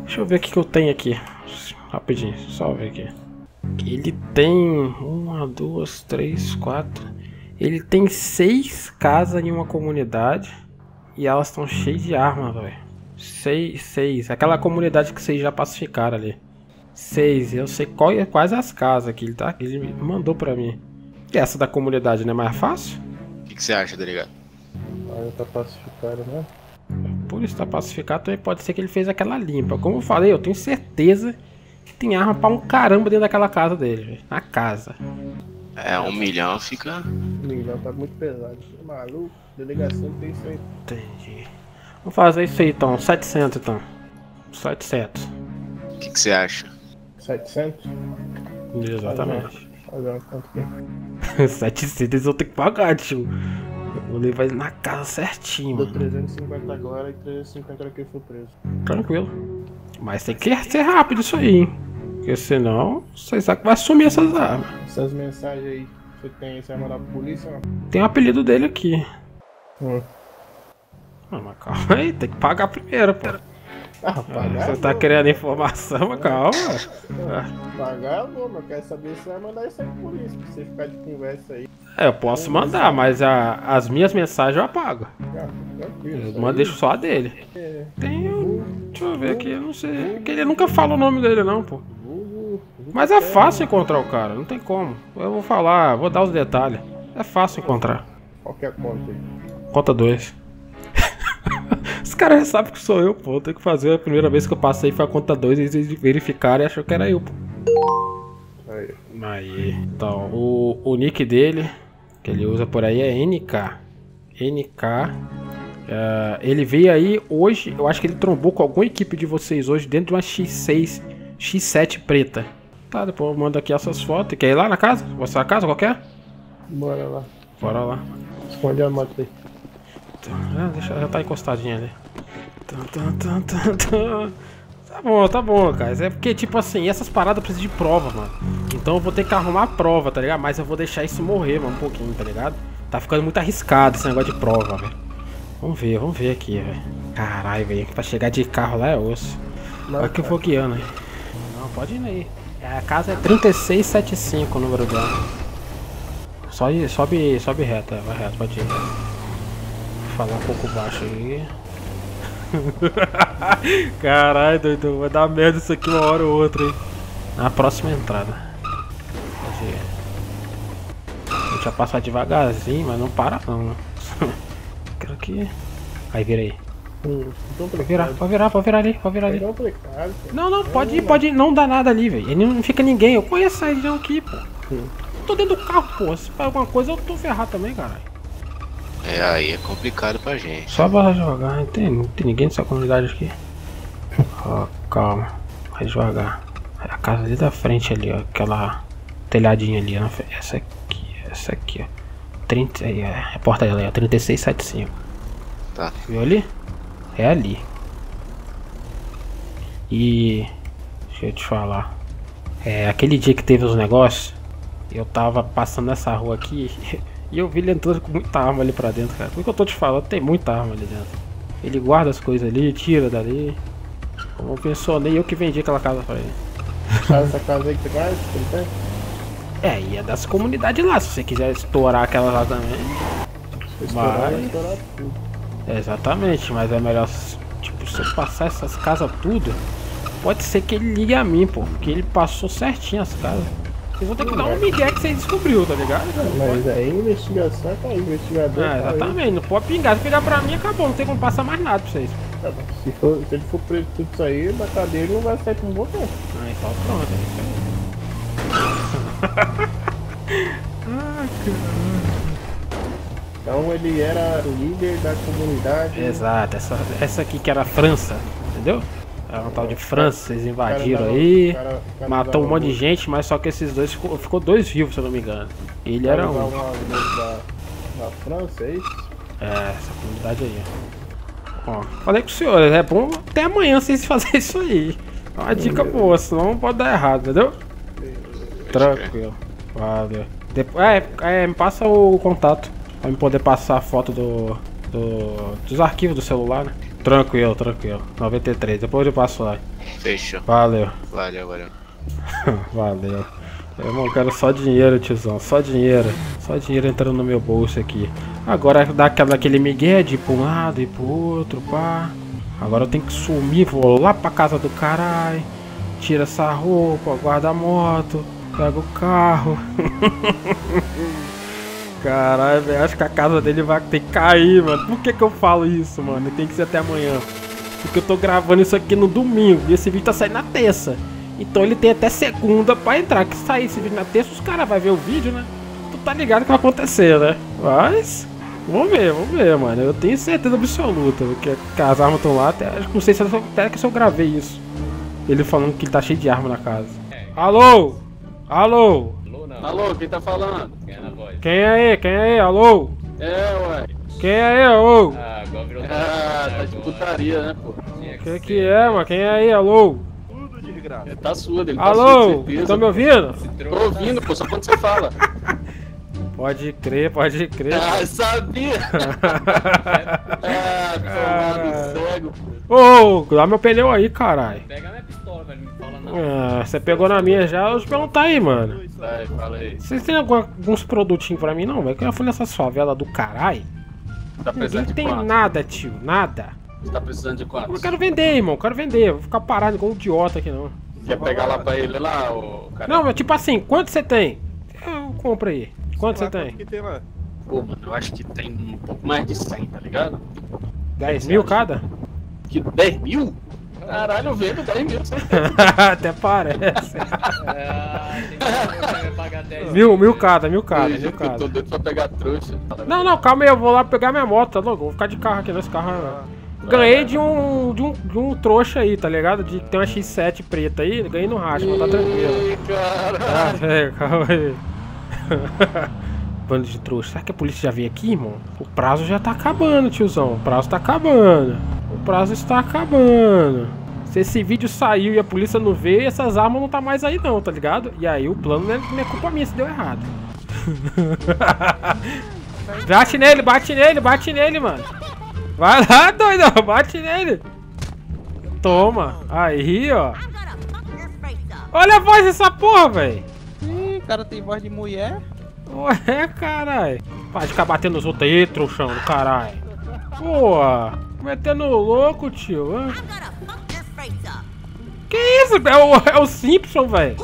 Speaker 1: Deixa eu ver o que eu tenho aqui. Rapidinho, só ver aqui. Ele tem 1, 2, 3, 4. Ele tem 6 casas em uma comunidade. E elas estão cheias de arma, velho. 6. Aquela comunidade que vocês já pacificaram ali. 6. Eu sei quais as casas que ele me mandou pra mim. E essa da comunidade não é mais fácil?
Speaker 4: O que você acha, delegado?
Speaker 8: Olha, tá pacificado, né?
Speaker 1: Por isso tá pacificado, também pode ser que ele fez aquela limpa. Como eu falei, eu tenho certeza que tem arma pra um caramba dentro daquela casa dele, velho. Na casa.
Speaker 4: É, 1 milhão fica...
Speaker 8: O milhão tá muito pesado. Maluco, delegação tem isso aí.
Speaker 1: Entendi. Vamos fazer isso aí então, 700 então. 700.
Speaker 4: O que você acha?
Speaker 8: 700?
Speaker 1: Exatamente.
Speaker 8: Fazer uma conta aqui.
Speaker 1: 700 eles vão ter que pagar, tio. Eu vou levar ele na casa certinho,
Speaker 8: Dou
Speaker 1: mano.
Speaker 8: 350 agora e 350 hora que ele for preso.
Speaker 1: Tranquilo. Mas tem que ser rápido isso aí, hein? Porque senão, vocês sabem que vai sumir essas armas.
Speaker 8: Essas mensagens aí, você tem, você vai mandar pra polícia ou não?
Speaker 1: Tem o apelido dele aqui.
Speaker 8: Hum.
Speaker 1: Ah, mas calma aí, tem que pagar primeiro, pô.
Speaker 8: Pagar
Speaker 1: Você tá querendo informação, mas calma.
Speaker 8: Pagar eu vou, mas eu quero saber se você vai mandar isso aí pra polícia, pra você ficar de conversa aí.
Speaker 1: É, eu posso mandar, mas as minhas mensagens eu apago.
Speaker 8: Ah, tranquilo.
Speaker 1: Eu
Speaker 8: isso
Speaker 1: mando,
Speaker 8: aí.
Speaker 1: deixo só a dele. Tem um. Deixa eu ver aqui, eu não sei. Porque ele nunca fala o nome dele, não, pô. Mas é fácil encontrar o cara, não tem como. Eu vou falar, vou dar os detalhes. É fácil encontrar.
Speaker 8: Qual que é a conta aí?
Speaker 1: Conta 2. Os caras já sabem que sou eu, pô. Tem que fazer. A primeira vez que eu passei foi a conta 2 e eles verificaram e achou que era eu, pô. Aí. Então, o nick dele, que ele usa por aí, é NK. Ele veio aí hoje. Eu acho que ele trombou com alguma equipe de vocês hoje dentro de uma X6, X7 preta. Tá, depois eu mando aqui essas fotos. Quer ir lá na casa? Mostrar a casa qualquer?
Speaker 8: Bora lá.
Speaker 1: Bora lá.
Speaker 8: Esconde a moto aí.
Speaker 1: Deixa, já tá encostadinha ali. Tá bom, cara. É porque, tipo assim, essas paradas precisam de prova, mano. Então eu vou ter que arrumar a prova, tá ligado? Mas eu vou deixar isso morrer, mano, um pouquinho, tá ligado? Tá ficando muito arriscado esse negócio de prova, velho. Vamos ver aqui, velho. Caralho, velho. Pra chegar de carro lá é osso. Olha que eu vou guiando aí. Não, pode ir aí. A casa é 3675 o número dela. Sobe reto, vai reto, pode ir. Vou falar um pouco baixo aí. Caralho, doido, vai dar merda isso aqui uma hora ou outra, hein? Na próxima entrada. Pode ir. A gente vai passar devagarzinho, mas não para não. Quero que... Aí, vira aí. Pode virar ali. Não, pode ir, não dá nada ali, velho. Ele não fica ninguém, eu conheço a região aqui, pô. Eu tô dentro do carro, pô. Se faz alguma coisa, eu tô ferrado também, caralho.
Speaker 4: É, aí é complicado pra gente.
Speaker 1: Só bora devagar, não tem ninguém nessa comunidade aqui. Ó, calma, vai devagar. É a casa ali da frente ali, ó. Aquela telhadinha ali, ó. Essa aqui, ó. 30, aí, a porta dela aí, ó. 3675.
Speaker 4: Tá.
Speaker 1: Viu ali? É ali. E... deixa eu te falar. É, aquele dia que teve os negócios, eu tava passando nessa rua aqui e eu vi ele entrando com muita arma ali pra dentro, cara. Por que eu tô te falando? Tem muita arma ali dentro. Ele guarda as coisas ali, tira dali. Como eu pensionei, eu que vendi aquela casa pra ele.
Speaker 8: Essa casa aí que você conhece?
Speaker 1: É, e é das comunidades lá, se você quiser estourar aquela lá também.
Speaker 8: Estourar tudo.
Speaker 1: Exatamente, mas é melhor, tipo, se eu passar essas casas tudo, pode ser que ele ligue a mim, pô, porque ele passou certinho as casas. Vocês vão ter que dar um migué que você descobriu, tá ligado?
Speaker 8: Mas aí investigação tá aí, investigador.
Speaker 1: Exatamente, não pode pingar. Se pegar pra mim, acabou, não tem como passar mais nada pra vocês.
Speaker 8: Tá bom. Se ele for preso tudo isso aí, da cadeia ele não vai sair por um bom tempo.
Speaker 1: Então pronto, é isso aí. Ah, caramba.
Speaker 8: Então ele era o líder da comunidade.
Speaker 1: Exato, essa aqui que era a França, entendeu? Era um tal de França, vocês invadiram aí, matou um monte de gente, mas só que esses dois ficou 2 vivos, se eu não me engano. Ele era um.
Speaker 8: Da França, é isso?
Speaker 1: É, essa comunidade aí, ó. Falei com os senhores, é bom até amanhã vocês fazerem isso aí. É uma dica boa, senão não pode dar errado, entendeu? Tranquilo. Valeu. Depois, me passa o contato pra eu poder passar a foto dos arquivos do celular, né? Tranquilo. 93, depois eu passo lá.
Speaker 4: Fechou.
Speaker 1: Valeu.
Speaker 4: Valeu.
Speaker 1: Valeu. Eu não quero só dinheiro, tiozão. Só dinheiro. Só dinheiro entrando no meu bolso aqui. Agora dá aquele migué de ir pra um lado e pro outro, pá. Agora eu tenho que sumir, vou lá pra casa do caralho. Tira essa roupa, guarda a moto, pega o carro. Caralho, velho, acho que a casa dele vai ter que cair, mano. Por que eu falo isso, mano? Tem que ser até amanhã. Porque eu tô gravando isso aqui no domingo e esse vídeo tá saindo na terça. Então ele tem até segunda pra entrar. Que sair esse vídeo na terça, os caras vão ver o vídeo, né? Tu tá ligado que vai acontecer, né? Mas... vamos ver, mano. Eu tenho certeza absoluta que as armas estão lá. Até, não sei se eu gravei isso. Ele falando que ele tá cheio de arma na casa. Alô? Alô?
Speaker 9: Alô, quem tá falando?
Speaker 1: Quem é aí? Alô?
Speaker 9: Ué.
Speaker 1: Quem é aí, alô?
Speaker 9: Tá de putaria, né, pô?
Speaker 1: Que é, mano? Quem é aí, alô?
Speaker 9: Tá surdo, ele
Speaker 1: alô?
Speaker 9: tá surdo, certeza.
Speaker 1: Estão me ouvindo?
Speaker 9: Tô ouvindo, pô, só quando você fala.
Speaker 1: Pode crer.
Speaker 9: Ah, sabia! Tomado cego.
Speaker 1: Ô, dá meu pneu aí, caralho.
Speaker 10: Pega minha pistola, velho, não me fala nada.
Speaker 1: Ah, você pegou na minha já, eu te perguntar aí, mano.
Speaker 9: Vai, fala aí.
Speaker 1: Vocês têm alguns produtinhos pra mim, não, velho? Que eu já fui nessas favelas do caralho.
Speaker 9: Tá precisando
Speaker 1: Ninguém
Speaker 9: de
Speaker 1: tem
Speaker 9: quanto?
Speaker 1: nada, tio, nada.
Speaker 9: Você tá precisando de quanto?
Speaker 1: Eu quero vender, irmão, quero vender. Vou ficar parado igual um idiota aqui, não.
Speaker 9: Quer pegar lá pra ele lá, ô cara?
Speaker 1: Não, mas tipo assim, quanto você tem? Eu compro aí. Quanto você tem?
Speaker 9: Pô, mano, eu acho que tem um pouco mais de 100, tá ligado?
Speaker 1: 10 mil cada?
Speaker 9: Que 10 mil? Caralho, eu vendo 10 mil, você
Speaker 1: Até parece.
Speaker 10: Tem que pagar 10
Speaker 1: Mil cada.
Speaker 9: Eu tô doido pra pegar trouxa.
Speaker 1: Não, calma aí, eu vou lá pegar minha moto, tá louco? Vou ficar de carro aqui nesse carro. Ganhei de um trouxa aí, tá ligado? Tem uma X7 preta aí, ganhei no racha, mas tá tranquilo. Ah, velho, calma aí. Bando de trouxa. Será que a polícia já veio aqui, irmão? O prazo já tá acabando, tiozão. O prazo tá acabando. O prazo está acabando. Se esse vídeo saiu e a polícia não veio, essas armas não tá mais aí não, tá ligado? E aí o plano não é culpa minha se deu errado. Bate nele, mano. Vai lá, doidão, bate nele. Toma. Aí, ó. Olha a voz dessa porra, velho.
Speaker 5: Ih, o cara tem voz de mulher.
Speaker 1: Ué, caralho. Para de ficar batendo nos outros aí, trouxão do caralho. Pô, metendo louco, tio. Que isso? É o Simpson, velho.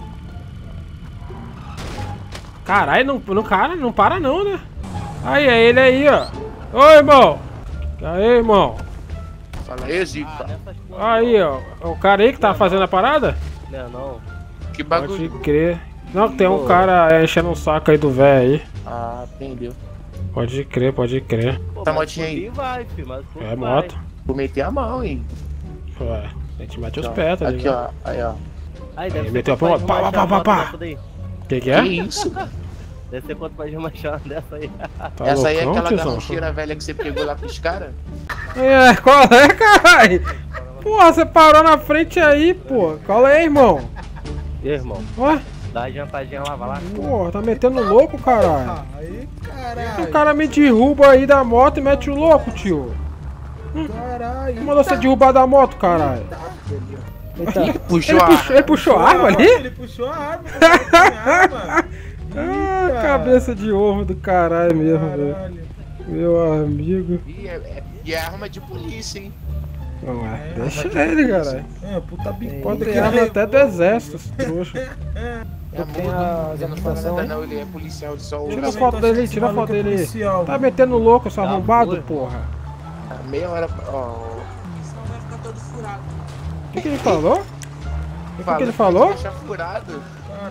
Speaker 1: Caralho, não para não, né? Aí, é ele aí, ó. Oi, irmão. Aí, irmão.
Speaker 3: Fala aí, Zico.
Speaker 1: Aí, ó. É o cara aí que tá fazendo a parada?
Speaker 5: Não.
Speaker 3: Que
Speaker 1: Pode
Speaker 3: bagulho.
Speaker 1: crer. Não, tem um cara enchendo um saco aí do velho aí.
Speaker 3: Ah, entendeu.
Speaker 1: Pode crer.
Speaker 3: Tá motinha aí.
Speaker 5: Vai, filho, mas
Speaker 1: É moto.
Speaker 3: Vou meter a mão, hein.
Speaker 1: Ué, a gente mete os pés, tá
Speaker 3: Aqui,
Speaker 1: ligado?
Speaker 3: ó. Aí, ó.
Speaker 5: Aí,
Speaker 1: Aí, meteu a pau, pá. Que é?
Speaker 3: Que isso?
Speaker 5: Deve ser quanto pra uma chave dessa aí.
Speaker 1: Tá
Speaker 3: Essa aí é
Speaker 1: loucão,
Speaker 3: aquela
Speaker 1: tiozão?
Speaker 3: garrancheira velha que você pegou lá com os caras?
Speaker 1: É, qual é, caralho? Porra, você parou na frente aí, pô. Qual é, irmão?
Speaker 5: E aí, irmão?
Speaker 1: Ué?
Speaker 5: Dá a jantadinha lá, vai lá.
Speaker 1: Porra, tá metendo louco, caralho.
Speaker 8: Aí,
Speaker 1: O
Speaker 8: caralho.
Speaker 1: cara me derruba aí da moto e mete o louco, tio.
Speaker 8: Caralho.
Speaker 1: Quem mandou você derrubar da moto, caralho? Eita.
Speaker 3: Puxou a arma.
Speaker 1: Ele puxou a arma ali?
Speaker 8: Ele puxou a arma. Tem arma.
Speaker 1: Ah, cabeça de ovo do caralho mesmo, velho.
Speaker 8: Caralho.
Speaker 1: Meu amigo.
Speaker 3: E é arma de polícia, hein?
Speaker 1: Não é, deixa ele, caralho.
Speaker 8: É, puta bico.
Speaker 1: Pode ter arma até do exército, esse trouxa.
Speaker 3: É
Speaker 8: tem a
Speaker 3: não fala nada não, ele é policial de só
Speaker 1: Tira a foto dele aí, tira a foto dele aí. Tá metendo louco, seu arrombado, porra.
Speaker 3: Meia hora, ó.
Speaker 1: O que ele falou? O que ele falou?
Speaker 3: Deixa furado.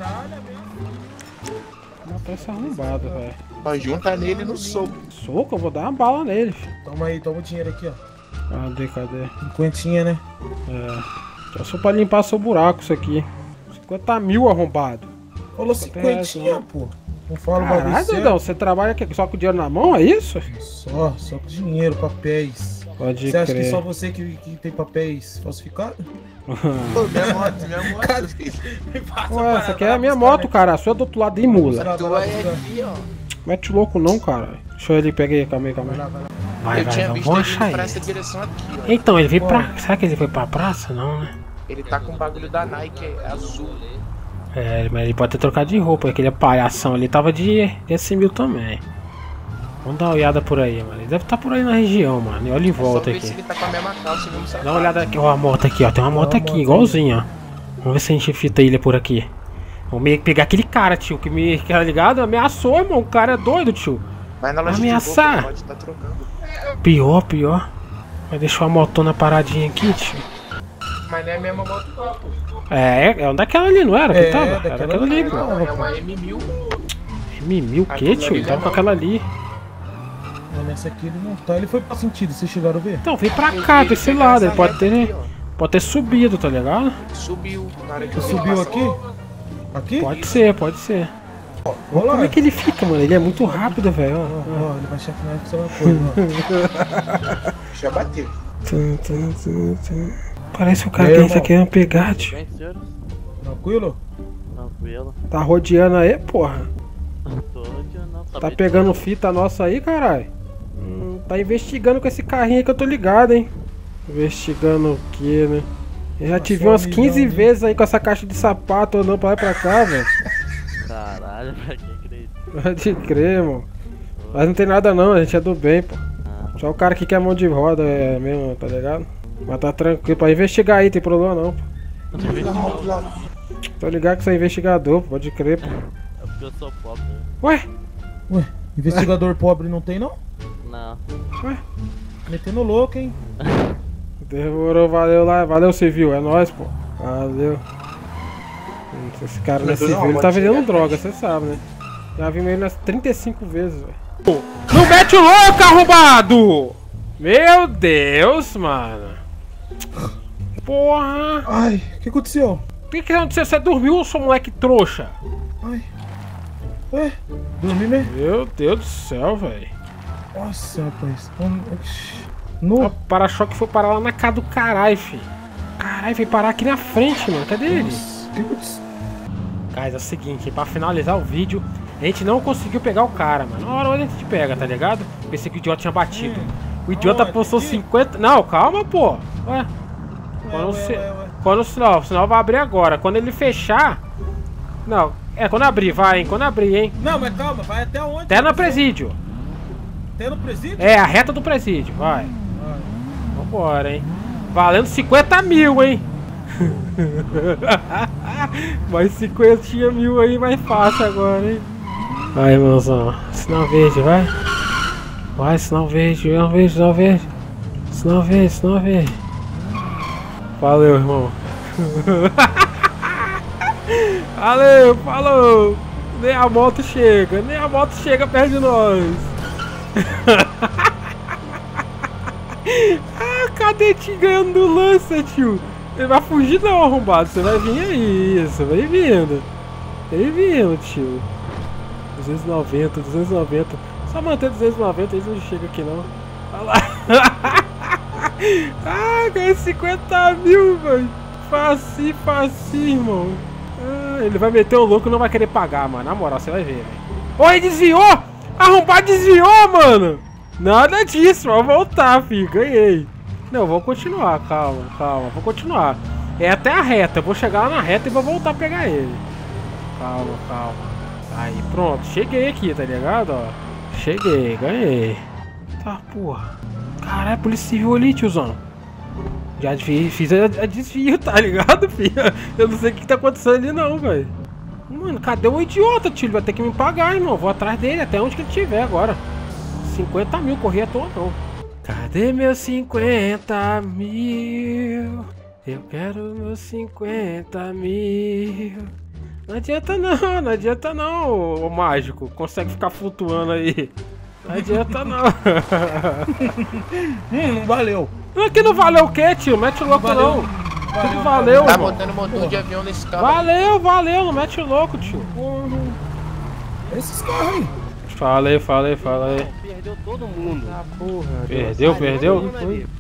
Speaker 1: Matar esse arrombado, velho.
Speaker 3: Ó, junta nele no soco.
Speaker 1: Soco? Eu vou dar uma bala nele.
Speaker 8: Toma aí, toma o dinheiro aqui, ó.
Speaker 1: Cadê?
Speaker 8: Cinquentinha, né?
Speaker 1: É só pra limpar seu buraco isso aqui. 50 mil arrombado.
Speaker 8: Falou cinquentinha, pô. Não fala o bagulho
Speaker 1: Caralho,
Speaker 8: sério.
Speaker 1: doidão, você trabalha aqui só com dinheiro na mão, é isso?
Speaker 8: Só com dinheiro, papéis.
Speaker 1: Pode
Speaker 8: Você acha que
Speaker 1: crer.
Speaker 8: só você que tem papéis falsificados?
Speaker 3: Pô, minha moto, filho.
Speaker 1: Ué, essa aqui é a minha moto, cara. A sua é do outro lado de mula.
Speaker 3: Tu é aqui, ó.
Speaker 1: Mete louco não, cara. Deixa ele pegar aí, calma aí. Vai,
Speaker 3: Eu tinha
Speaker 1: vamos
Speaker 3: visto ele
Speaker 1: achar
Speaker 3: indo pra
Speaker 1: ele.
Speaker 3: essa direção aqui, ó.
Speaker 1: Então, ele veio pra... Será que ele foi pra praça? Não, né?
Speaker 3: Ele tá com o bagulho da Nike azul.
Speaker 1: É, mas ele pode ter trocado de roupa, aquele palhação ali tava de S1000 também. Vamos dar uma olhada por aí, mano. Ele deve estar por aí na região, mano. E olha em volta aqui.
Speaker 3: Se ele tá com a mesma calça,
Speaker 1: dá uma olhada aqui, ó, a moto aqui, ó. Tem uma moto aqui, igualzinha, ó. Vamos ver se a gente fita ele por aqui. Vamos pegar aquele cara, tio, que me, tá ligado? Ameaçou, irmão. O cara é doido, tio.
Speaker 3: Vai na loja
Speaker 1: ameaçar.
Speaker 3: De pode tá trocando.
Speaker 1: Pior. Vai deixar a motona paradinha aqui, tio.
Speaker 3: Mas não é a mesma moto, não, pô.
Speaker 1: É um daquela ali, não era? Que tava? Era daquela ali, pô.
Speaker 3: Não, é uma M1000.
Speaker 1: M1000 o quê, tio? Ele tava com aquela ali.
Speaker 11: Não, nessa aqui ele não tá. Ele foi pra sentido, vocês chegaram a ver?
Speaker 1: Então, vem pra cá, pra esse lado. Ele pode ter subido, tá ligado?
Speaker 3: Subiu. Na hora que
Speaker 11: ele subiu aqui? Aqui?
Speaker 1: Pode ser.
Speaker 11: Olha lá.
Speaker 1: Como é que ele fica, mano? Ele é muito rápido, velho.
Speaker 11: Ó, ele vai achar que não é que você vai coisa,
Speaker 3: Já bateu.
Speaker 1: Parece que o cara tá querendo pegar, tio.
Speaker 11: Tranquilo?
Speaker 5: Tranquilo.
Speaker 1: Tá rodeando aí, porra?
Speaker 5: Tô rodeando,
Speaker 1: Tá pegando fita nossa aí, caralho? Tá investigando com esse carrinho aí que eu tô ligado, hein? Investigando o que, né? Eu já te vi umas 15 vezes aí com essa caixa de sapato andando pra lá e pra cá, velho.
Speaker 5: Caralho, pra que acredito?
Speaker 1: Pode crer, mano. Mas não tem nada não, a gente é do bem, pô. Só o cara que quer mão de roda mesmo, tá ligado? Mas tá tranquilo, pra investigar aí, tem problema não, pô. Tô ligado que você é investigador, pode crer, pô.
Speaker 5: É porque eu sou pobre, né?
Speaker 11: Ué, investigador pobre não tem não?
Speaker 5: Não.
Speaker 1: Ué?
Speaker 11: Metendo louco, hein?
Speaker 1: Demorou, valeu lá, valeu civil, é nóis, pô. Valeu. Esse cara não é civil, ele tá vendendo droga, você sabe, né? Já vi ele umas 35 vezes, velho. Não mete o louco, arrombado! Meu Deus, mano. Porra.
Speaker 11: Ai, o que aconteceu?
Speaker 1: O que aconteceu? Você dormiu, seu moleque trouxa?
Speaker 11: Ai. Ué, dormi mesmo?
Speaker 1: Meu Deus do céu, velho.
Speaker 11: Nossa, rapaz.
Speaker 1: O para-choque foi parar lá na casa do caralho, filho. Caralho, veio parar aqui na frente, mano. Cadê ele? Guys, é o seguinte, pra finalizar o vídeo, a gente não conseguiu pegar o cara, mano. Na hora a gente pega, tá ligado? Pensei que o idiota tinha batido. O idiota postou 50... Não, calma, pô. Ué. Quando o sinal vai abrir agora. Quando ele fechar... Não, quando abrir, vai, hein. Quando abrir, hein.
Speaker 11: Não, mas calma, vai até onde?
Speaker 1: Até no presídio.
Speaker 11: Até no presídio?
Speaker 1: É, a reta do presídio, vai. Vambora, hein. Valendo 50 mil, hein. Mais 50 mil aí, mais fácil agora, hein. Vai, irmãozão. Sinal verde, vai. Vai, sinal verde, sinal verde. Sinal verde. Valeu, irmão. Valeu, falou. Nem a moto chega perto de nós. Cadetinho ganhando do lança, tio. Ele vai fugir não, arrombado. Você vai vir aí, isso, vai vindo. Vem vindo, tio. 290. Só manter 290, eles não chegam aqui não. Olha lá. Ganhei 50 mil, velho. Facinho, irmão. Ele vai meter o louco e não vai querer pagar, mano. Na moral, você vai ver, velho. Oi, desviou! Arrombado desviou, mano! Nada disso, vou voltar, filho. Ganhei. Não, vou continuar, calma. Vou continuar. É até a reta. Eu vou chegar lá na reta e vou voltar a pegar ele. Calma. Aí, pronto. Cheguei aqui, tá ligado? Ó. Cheguei, ganhei. Tá, porra. Caralho, polícia civil ali, tiozão. Já fiz a desvio, tá ligado, filho? Eu não sei o que tá acontecendo ali não, velho. Mano, cadê o idiota, tio? Ele vai ter que me pagar, irmão. Vou atrás dele, até onde que ele estiver agora. 50 mil, corri à toa não. Cadê meus 50 mil? Eu quero meus 50 mil. Não adianta não, ô mágico. Consegue ficar flutuando aí. Não adianta não.
Speaker 11: Não valeu.
Speaker 1: Que não valeu o que, tio? Mete o louco não. Tudo valeu,
Speaker 3: tá
Speaker 1: irmão.
Speaker 3: botando motor de avião nesse carro.
Speaker 1: Valeu, não mete o louco, tio.
Speaker 11: Esses carros aí.
Speaker 1: Falei.
Speaker 9: Perdeu todo mundo.
Speaker 1: Ah, porra. Perdeu?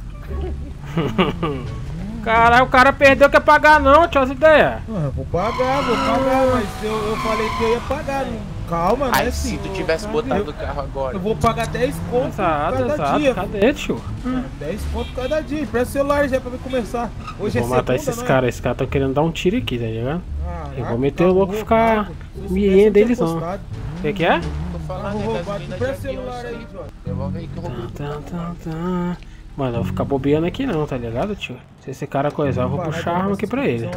Speaker 1: Caralho, o cara perdeu, quer pagar não, tio, as ideias.
Speaker 11: Vou pagar, mas eu falei que eu ia pagar. calma, né,
Speaker 3: Aí
Speaker 11: sim.
Speaker 3: se tu tivesse botado o carro agora.
Speaker 11: Eu vou pagar 10 conto cada dia.
Speaker 1: Cadê, tio?
Speaker 11: 10 conto cada dia. Presta o celular já pra me começar. Hoje
Speaker 1: Vou matar esses caras. Esses caras estão querendo dar um tiro aqui, tá ligado? Eu vou meter o louco ficar mirando deles não. O que é?
Speaker 3: Tô falando,
Speaker 11: Carro
Speaker 3: é
Speaker 11: roubado.
Speaker 3: gasolina de
Speaker 11: Presta o
Speaker 3: avião
Speaker 11: celular
Speaker 3: isso
Speaker 11: aí,
Speaker 3: aí.
Speaker 11: Jorge.
Speaker 3: Devolve aí que eu roubei.
Speaker 1: Mano, eu vou ficar bobeando aqui não, tá ligado, tio? Se esse cara coisar, eu vou puxar a arma aqui pra ele.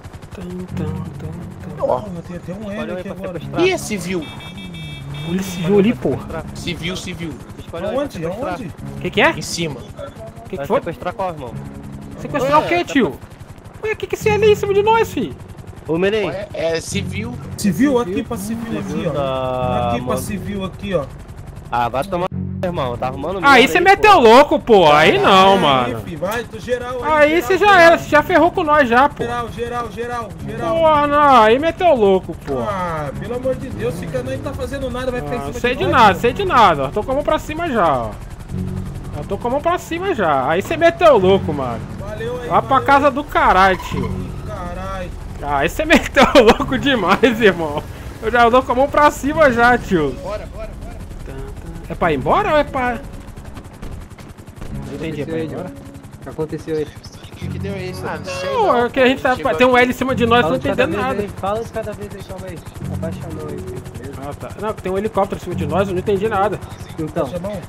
Speaker 11: Ó, tem até um L aqui agora.
Speaker 3: E esse civil?
Speaker 1: Olha esse civil ali, porra.
Speaker 3: Civil.
Speaker 11: Aonde? Aonde?
Speaker 1: O que é?
Speaker 3: Em cima.
Speaker 1: O que foi?
Speaker 9: Sequestrar qual, irmão?
Speaker 1: Sequestrar o que, tio? Ué, o que esse ali em cima de nós, fi?
Speaker 9: Ô, Menei.
Speaker 3: É civil.
Speaker 11: Civil? Aqui pra civil aqui, ó.
Speaker 9: Ah,
Speaker 11: Aqui pra
Speaker 9: mano.
Speaker 11: civil aqui, ó.
Speaker 9: Ah, vai tomar, irmão. Tá arrumando
Speaker 1: Aí você meteu louco, pô. Aí não, mano.
Speaker 11: Vai, tô geral
Speaker 1: Aí você já era, você já ferrou com nós já, pô.
Speaker 11: Geral.
Speaker 1: Porra, não, aí meteu louco, pô.
Speaker 11: Ah, pelo amor de Deus, fica não tá fazendo nada, vai ficar em cima
Speaker 1: Sei de
Speaker 11: nós,
Speaker 1: nada,
Speaker 11: pô.
Speaker 1: sei de nada. Eu tô com a mão pra cima já, ó. Eu tô com a mão pra cima já. Aí você meteu louco, mano.
Speaker 11: Valeu aí,
Speaker 1: Vai pra casa do caralho, tio.
Speaker 11: Caralho.
Speaker 1: Aí você meteu louco demais, irmão. Eu já tô com a mão pra cima já, tio.
Speaker 3: Bora.
Speaker 1: É pra ir embora ou é pra... Não entendi, é pra ir embora?
Speaker 9: O que aconteceu aí?
Speaker 3: Que deu isso? Ah, não sei
Speaker 1: Não, é que a gente tá... Tem um L em cima de nós, não entendendo nada.
Speaker 9: Fala de cada vez aí, calma aí. Abaixa a mão aí, beleza?
Speaker 1: Ah, tá. Não, tem um helicóptero em cima de nós, eu não entendi nada.
Speaker 9: Então,
Speaker 11: Baixa a mão.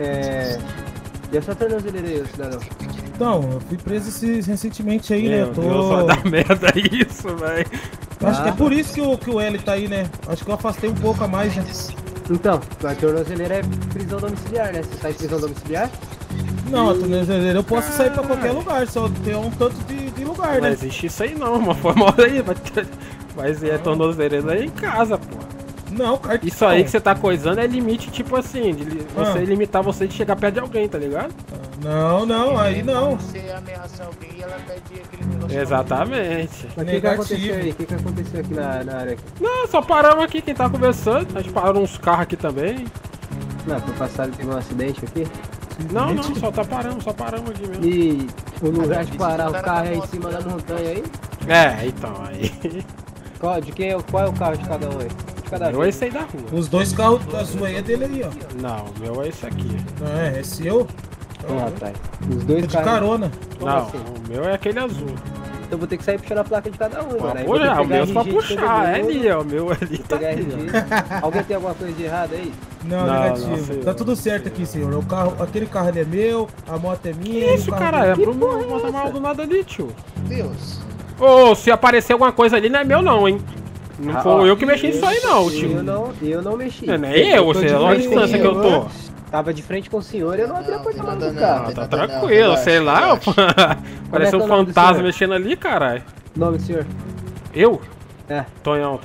Speaker 9: e a sua tornozeleira aí, cidadão?
Speaker 11: Então, eu fui preso recentemente aí, né?
Speaker 1: Meu
Speaker 11: Eu tô...
Speaker 1: Deus, vai dar merda isso, velho.
Speaker 11: Acho que é por isso que o L tá aí, né? Acho que eu afastei um pouco a mais, né?
Speaker 9: Então, a tornozeleira é prisão domiciliar, né? Você sai de prisão domiciliar?
Speaker 11: Não, a tornozeleira eu posso sair pra qualquer lugar, só tem um tanto de lugar,
Speaker 1: Não
Speaker 11: né?
Speaker 1: existe isso aí não, mano. Foi mal aí, mas é tornozeleira aí em casa, pô.
Speaker 11: Não, cartão.
Speaker 1: Isso aí que você tá coisando é limite, tipo assim, de você limitar você de chegar perto de alguém, tá ligado?
Speaker 11: Não, aí não.
Speaker 3: Você ameaça alguém e ela pede aquele negócio.
Speaker 1: Exatamente.
Speaker 9: Mas o que aconteceu aí? O que aconteceu aqui na área aqui?
Speaker 1: Não, só paramos aqui, quem tá conversando. A gente parou uns carros aqui também.
Speaker 9: Não, foi passado, teve um acidente aqui?
Speaker 1: Não, só paramos aqui mesmo.
Speaker 9: E o lugar de parar o carro é em cima da montanha aí?
Speaker 1: É, então, aí.
Speaker 9: Qual é o carro de cada um aí? De cada
Speaker 1: Meu é esse aí da rua.
Speaker 11: Os dois carros azul aí é dele aí, ó.
Speaker 1: Não, o meu é esse aqui.
Speaker 11: Não é seu?
Speaker 9: Ah, tá. Os dois
Speaker 11: É de
Speaker 9: carros.
Speaker 11: carona.
Speaker 9: Como
Speaker 1: Não,
Speaker 9: assim?
Speaker 1: o meu é aquele azul.
Speaker 9: Então vou ter que sair puxando a placa de cada um, mano. Aí
Speaker 1: Pô,
Speaker 9: vou ter que
Speaker 1: já, o
Speaker 9: pegar
Speaker 1: meu é pra
Speaker 9: RG de todo
Speaker 1: puxar, é
Speaker 9: mundo,
Speaker 1: ali, ó. O meu ali tá
Speaker 9: pegar
Speaker 1: ali,
Speaker 9: RG.
Speaker 1: ó.
Speaker 9: Alguém tem alguma coisa de errado aí?
Speaker 11: Não,
Speaker 1: Não,
Speaker 11: negativo.
Speaker 1: não, senhor,
Speaker 11: Tá tudo certo
Speaker 1: senhor.
Speaker 11: aqui, senhor. O carro, aquele carro ali é meu, a moto é minha.
Speaker 1: Que
Speaker 11: e o
Speaker 1: isso,
Speaker 11: carro
Speaker 1: cara? É
Speaker 11: dele.
Speaker 1: pro meu mostrar mal do nada ali, tio.
Speaker 3: Deus.
Speaker 1: Ô, se aparecer alguma coisa ali, não é meu não, hein? Não foi
Speaker 9: ó,
Speaker 1: eu que mexi nisso aí não, tio.
Speaker 9: Eu não mexi.
Speaker 1: Não, nem eu,
Speaker 9: tô
Speaker 1: você,
Speaker 9: de
Speaker 1: olha a
Speaker 9: frente
Speaker 1: distância
Speaker 9: com
Speaker 1: que
Speaker 9: o
Speaker 1: eu
Speaker 9: senhor.
Speaker 1: tô.
Speaker 9: Tava de frente com o senhor e eu não abri a porta do
Speaker 3: nada
Speaker 9: carro.
Speaker 3: não.
Speaker 1: Tá
Speaker 3: Não,
Speaker 1: tranquilo,
Speaker 3: relaxa,
Speaker 1: sei lá,
Speaker 3: relaxa.
Speaker 1: pareceu
Speaker 9: é
Speaker 1: um
Speaker 9: o nome do
Speaker 1: fantasma
Speaker 9: senhor?
Speaker 1: mexendo ali, caralho.
Speaker 9: Nome do senhor?
Speaker 1: Eu?
Speaker 9: É.
Speaker 1: Tonhão.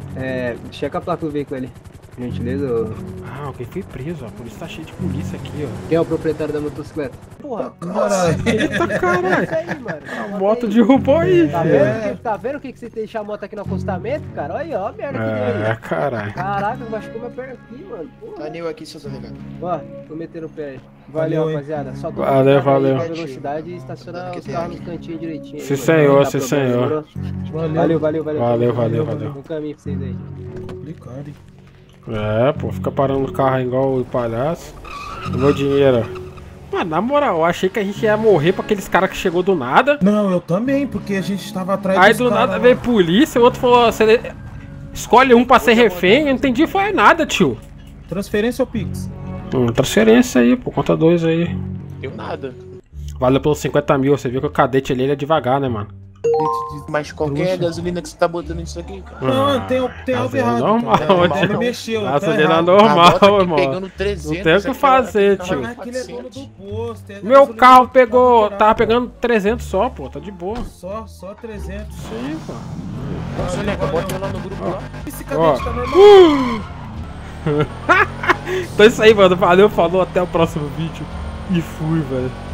Speaker 9: Checa a placa do veículo ali. Gentileza, ô.
Speaker 1: Ah, alguém foi preso, ó. Por isso tá cheio de polícia aqui, ó.
Speaker 9: Quem é o proprietário da motocicleta? Porra,
Speaker 1: Eita, caralho.
Speaker 9: isso aí, mano.
Speaker 1: A moto derrubou aí.
Speaker 9: Tá vendo o que você deixa a moto aqui no acostamento, cara? Olha aí, ó, a merda que deu
Speaker 1: É,
Speaker 9: aí.
Speaker 1: caralho.
Speaker 9: Caraca, machucou minha perna aqui, mano. Porra.
Speaker 3: Tá eu aqui, seu delegado.
Speaker 9: Ó, tô metendo o pé aí. Valeu,
Speaker 11: Valeu, hein?
Speaker 9: rapaziada. Só toma
Speaker 1: Valeu,
Speaker 9: cuidado aí
Speaker 1: valeu.
Speaker 9: com a velocidade e estaciona os carros nos cantinhos direitinho. aí,
Speaker 1: Sim,
Speaker 9: mano.
Speaker 1: senhor,
Speaker 9: Não dá
Speaker 1: sim,
Speaker 9: problema,
Speaker 1: senhor.
Speaker 9: demorou? Valeu.
Speaker 1: Valeu.
Speaker 9: Bom caminho pra vocês aí.
Speaker 11: Complicado, hein?
Speaker 1: É, pô, fica parando o carro igual o palhaço. O meu dinheiro. Mano, na moral, eu achei que a gente ia morrer pra aqueles caras que chegou do nada.
Speaker 11: Não, eu também, porque a gente tava atrás
Speaker 1: Aí
Speaker 11: dos
Speaker 1: do
Speaker 11: caras
Speaker 1: nada
Speaker 11: lá.
Speaker 1: veio polícia, o outro falou, você escolhe um pra ser refém. Eu não entendi, foi nada, tio.
Speaker 11: Transferência ou Pix?
Speaker 1: Transferência aí, pô, conta 2 aí.
Speaker 3: Deu nada.
Speaker 1: Valeu pelos 50 mil, você viu que o cadete ali ele é devagar, né, mano?
Speaker 3: Mas qualquer gasolina que você tá botando nisso aqui, cara.
Speaker 11: Não, tem algo errado.
Speaker 1: Normal,
Speaker 11: Tá?
Speaker 1: tio.
Speaker 11: Ele mexeu, tá
Speaker 1: Gasolina
Speaker 11: errado.
Speaker 1: normal,
Speaker 3: A moto aqui
Speaker 1: irmão.
Speaker 3: pegando 300,
Speaker 1: Não tem o que fazer, tio.
Speaker 11: Mas aquele é dono do posto. é
Speaker 1: Meu
Speaker 11: gasolina
Speaker 1: carro
Speaker 11: que
Speaker 1: pegou,
Speaker 11: tá
Speaker 1: tava pegando 300 só, pô, tá de boa.
Speaker 11: Só 300.
Speaker 1: Sim, pô.
Speaker 3: Você lembra? Bota lá no grupo lá.
Speaker 11: Esse
Speaker 1: Ó.
Speaker 11: cadete tá normal.
Speaker 1: Então é isso aí, mano. Valeu, falou, até o próximo vídeo. E fui, velho.